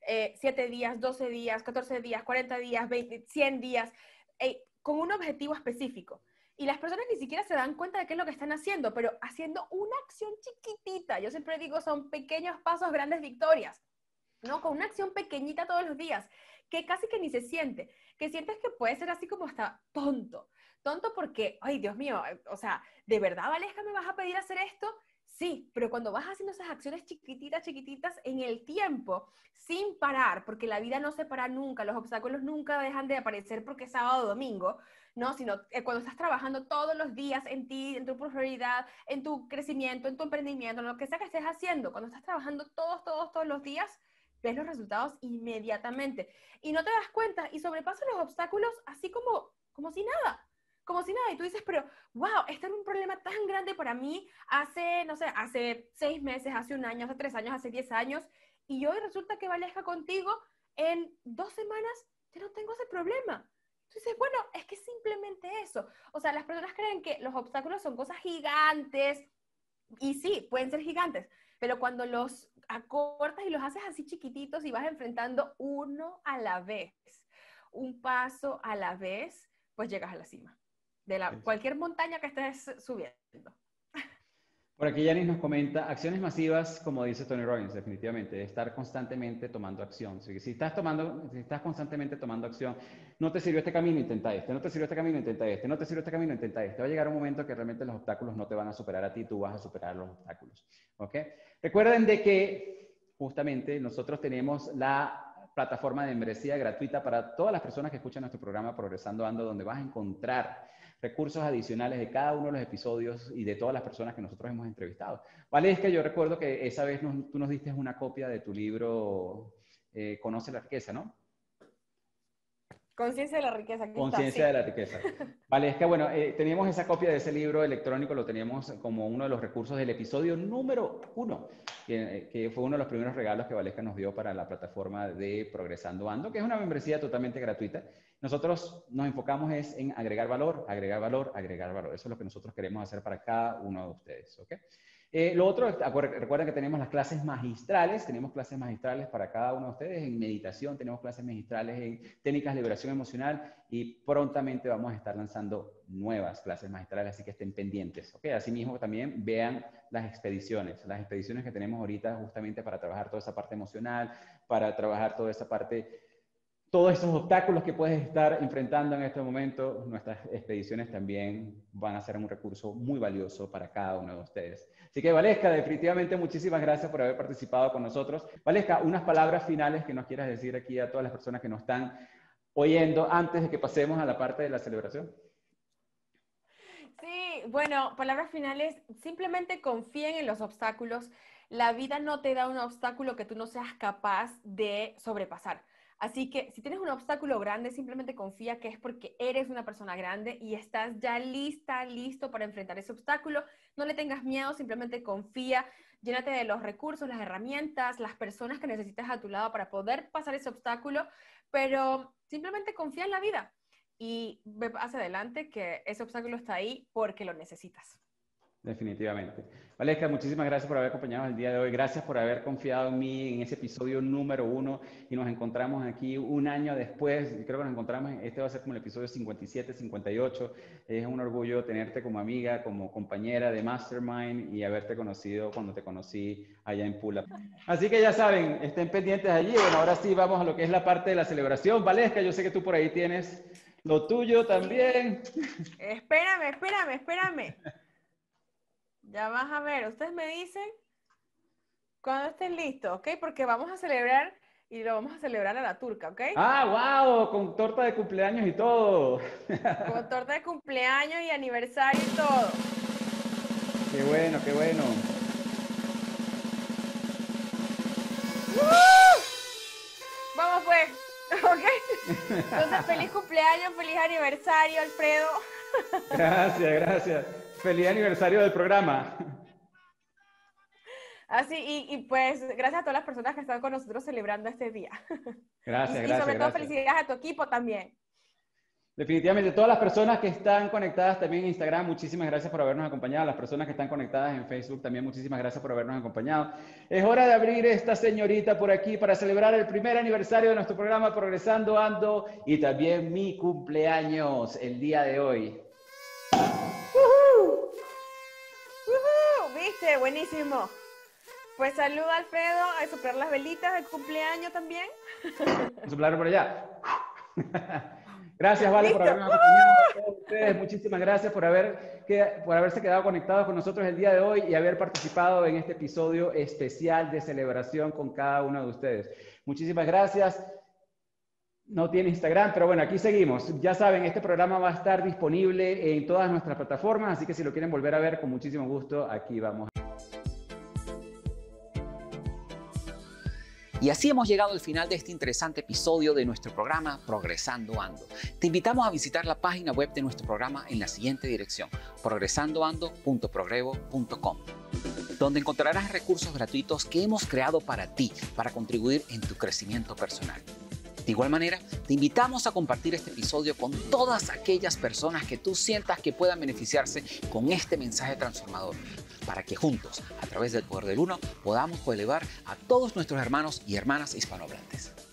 7 días, 12 días, 14 días, 40 días, 20, 100 días, con un objetivo específico. Y las personas ni siquiera se dan cuenta de qué es lo que están haciendo, pero haciendo una acción chiquitita. Yo siempre digo, son pequeños pasos, grandes victorias. ¿No? Con una acción pequeñita todos los días, que casi que ni se siente, que sientes que puede ser así como hasta tonto. Tonto porque, ay, Dios mío, o sea, ¿de verdad, Valesca, me vas a pedir hacer esto? Sí, pero cuando vas haciendo esas acciones chiquititas, chiquititas, en el tiempo, sin parar, porque la vida no se para nunca, los obstáculos nunca dejan de aparecer porque es sábado o domingo, ¿no? Sino cuando estás trabajando todos los días en ti, en tu prosperidad, en tu crecimiento, en tu emprendimiento, en lo que sea que estés haciendo, cuando estás trabajando todos los días, ves los resultados inmediatamente y no te das cuenta y sobrepasas los obstáculos así como si nada, como si nada. Y tú dices, pero wow, este era un problema tan grande para mí hace, no sé, hace 6 meses, hace un año, hace 3 años, hace 10 años, y hoy resulta que Valesca contigo en 2 semanas ya no tengo ese problema. Tú dices, bueno, es que simplemente eso. O sea, las personas creen que los obstáculos son cosas gigantes, y sí, pueden ser gigantes, pero cuando los acortas y los haces así chiquititos y vas enfrentando uno a la vez, un paso a la vez, pues llegas a la cima de cualquier montaña que estés subiendo. Por aquí Yanis nos comenta, acciones masivas, como dice Tony Robbins, definitivamente, estar constantemente tomando acción. Si estás constantemente tomando acción, no te sirvió este camino, intenta este, no te sirvió este camino, intenta este, no te sirvió este camino, intenta este. Va a llegar un momento que realmente los obstáculos no te van a superar a ti, tú vas a superar los obstáculos. ¿Ok? Recuerden de que justamente nosotros tenemos la plataforma de membresía gratuita para todas las personas que escuchan nuestro programa Progresando Ando, donde vas a encontrar recursos adicionales de cada uno de los episodios y de todas las personas que nosotros hemos entrevistado. Vale, es que yo recuerdo que esa vez tú nos diste una copia de tu libro Conoce la riqueza, ¿no? Conciencia de la riqueza. Aquí Conciencia está, de la riqueza. Vale, es que bueno, teníamos esa copia de ese libro electrónico, lo teníamos como uno de los recursos del episodio número 1, que fue uno de los primeros regalos que Valesca nos dio para la plataforma de Progresando Ando, que es una membresía totalmente gratuita. Nosotros nos enfocamos en agregar valor, agregar valor, agregar valor. Eso es lo que nosotros queremos hacer para cada uno de ustedes, ¿ok? Lo otro, recuerden que tenemos las clases magistrales, tenemos clases magistrales para cada uno de ustedes en meditación, tenemos clases magistrales en técnicas de liberación emocional y prontamente vamos a estar lanzando nuevas clases magistrales, así que estén pendientes, ¿ok? Asimismo también vean las expediciones que tenemos ahorita justamente para trabajar toda esa parte emocional, para trabajar toda esa parte, todos esos obstáculos que puedes estar enfrentando en este momento. Nuestras expediciones también van a ser un recurso muy valioso para cada uno de ustedes. Así que, Valesca, definitivamente muchísimas gracias por haber participado con nosotros. Valesca, unas palabras finales que nos quieras decir aquí a todas las personas que nos están oyendo antes de que pasemos a la parte de la celebración. Sí, bueno, palabras finales, simplemente confíen en los obstáculos. La vida no te da un obstáculo que tú no seas capaz de sobrepasar. Así que si tienes un obstáculo grande, simplemente confía que es porque eres una persona grande y estás ya listo para enfrentar ese obstáculo. No le tengas miedo, simplemente confía, llénate de los recursos, las herramientas, las personas que necesitas a tu lado para poder pasar ese obstáculo, pero simplemente confía en la vida y ve hacia adelante que ese obstáculo está ahí porque lo necesitas. Definitivamente. Valesca, muchísimas gracias por haber acompañado el día de hoy. Gracias por haber confiado en mí en ese episodio número 1 y nos encontramos aquí un año después. Creo que nos encontramos, este va a ser como el episodio 57, 58. Es un orgullo tenerte como amiga, como compañera de Mastermind y haberte conocido cuando te conocí allá en Pula. Así que ya saben, estén pendientes allí. Bueno, ahora sí vamos a lo que es la parte de la celebración. Valesca, yo sé que tú por ahí tienes lo tuyo también. Espérame. Ya vas a ver, ustedes me dicen cuando estén listos, ¿ok? Porque vamos a celebrar y lo vamos a celebrar a la turca, ¿ok? ¡Ah, wow! Con torta de cumpleaños y todo. Con torta de cumpleaños y aniversario y todo. ¡Qué bueno, qué bueno! Vamos pues, ¿ok? Entonces, feliz cumpleaños, feliz aniversario, Alfredo. Gracias. Feliz aniversario del programa. Así, y pues gracias a todas las personas que están con nosotros celebrando este día. Gracias, y sobre todo felicidades a tu equipo también. Definitivamente, todas las personas que están conectadas también en Instagram, muchísimas gracias por habernos acompañado. Las personas que están conectadas en Facebook también, muchísimas gracias por habernos acompañado. Es hora de abrir esta señorita por aquí para celebrar el primer aniversario de nuestro programa Progresando Ando y también mi cumpleaños el día de hoy. ¿Viste? Buenísimo. Pues saluda, Alfredo, a soplar las velitas del cumpleaños también. A soplar por allá. Gracias, Vale, por habernos acompañado a todos ustedes. Muchísimas gracias por haberse quedado conectados con nosotros el día de hoy y haber participado en este episodio especial de celebración con cada uno de ustedes. Muchísimas gracias. No tiene Instagram, pero bueno, aquí seguimos. Ya saben, este programa va a estar disponible en todas nuestras plataformas, así que si lo quieren volver a ver, con muchísimo gusto, aquí vamos. Y así hemos llegado al final de este interesante episodio de nuestro programa Progresando Ando. Te invitamos a visitar la página web de nuestro programa en la siguiente dirección: progresandoando.progrevo.com, donde encontrarás recursos gratuitos que hemos creado para ti, para contribuir en tu crecimiento personal. De igual manera, te invitamos a compartir este episodio con todas aquellas personas que tú sientas que puedan beneficiarse con este mensaje transformador, para que juntos, a través del poder del uno, podamos elevar a todos nuestros hermanos y hermanas hispanohablantes.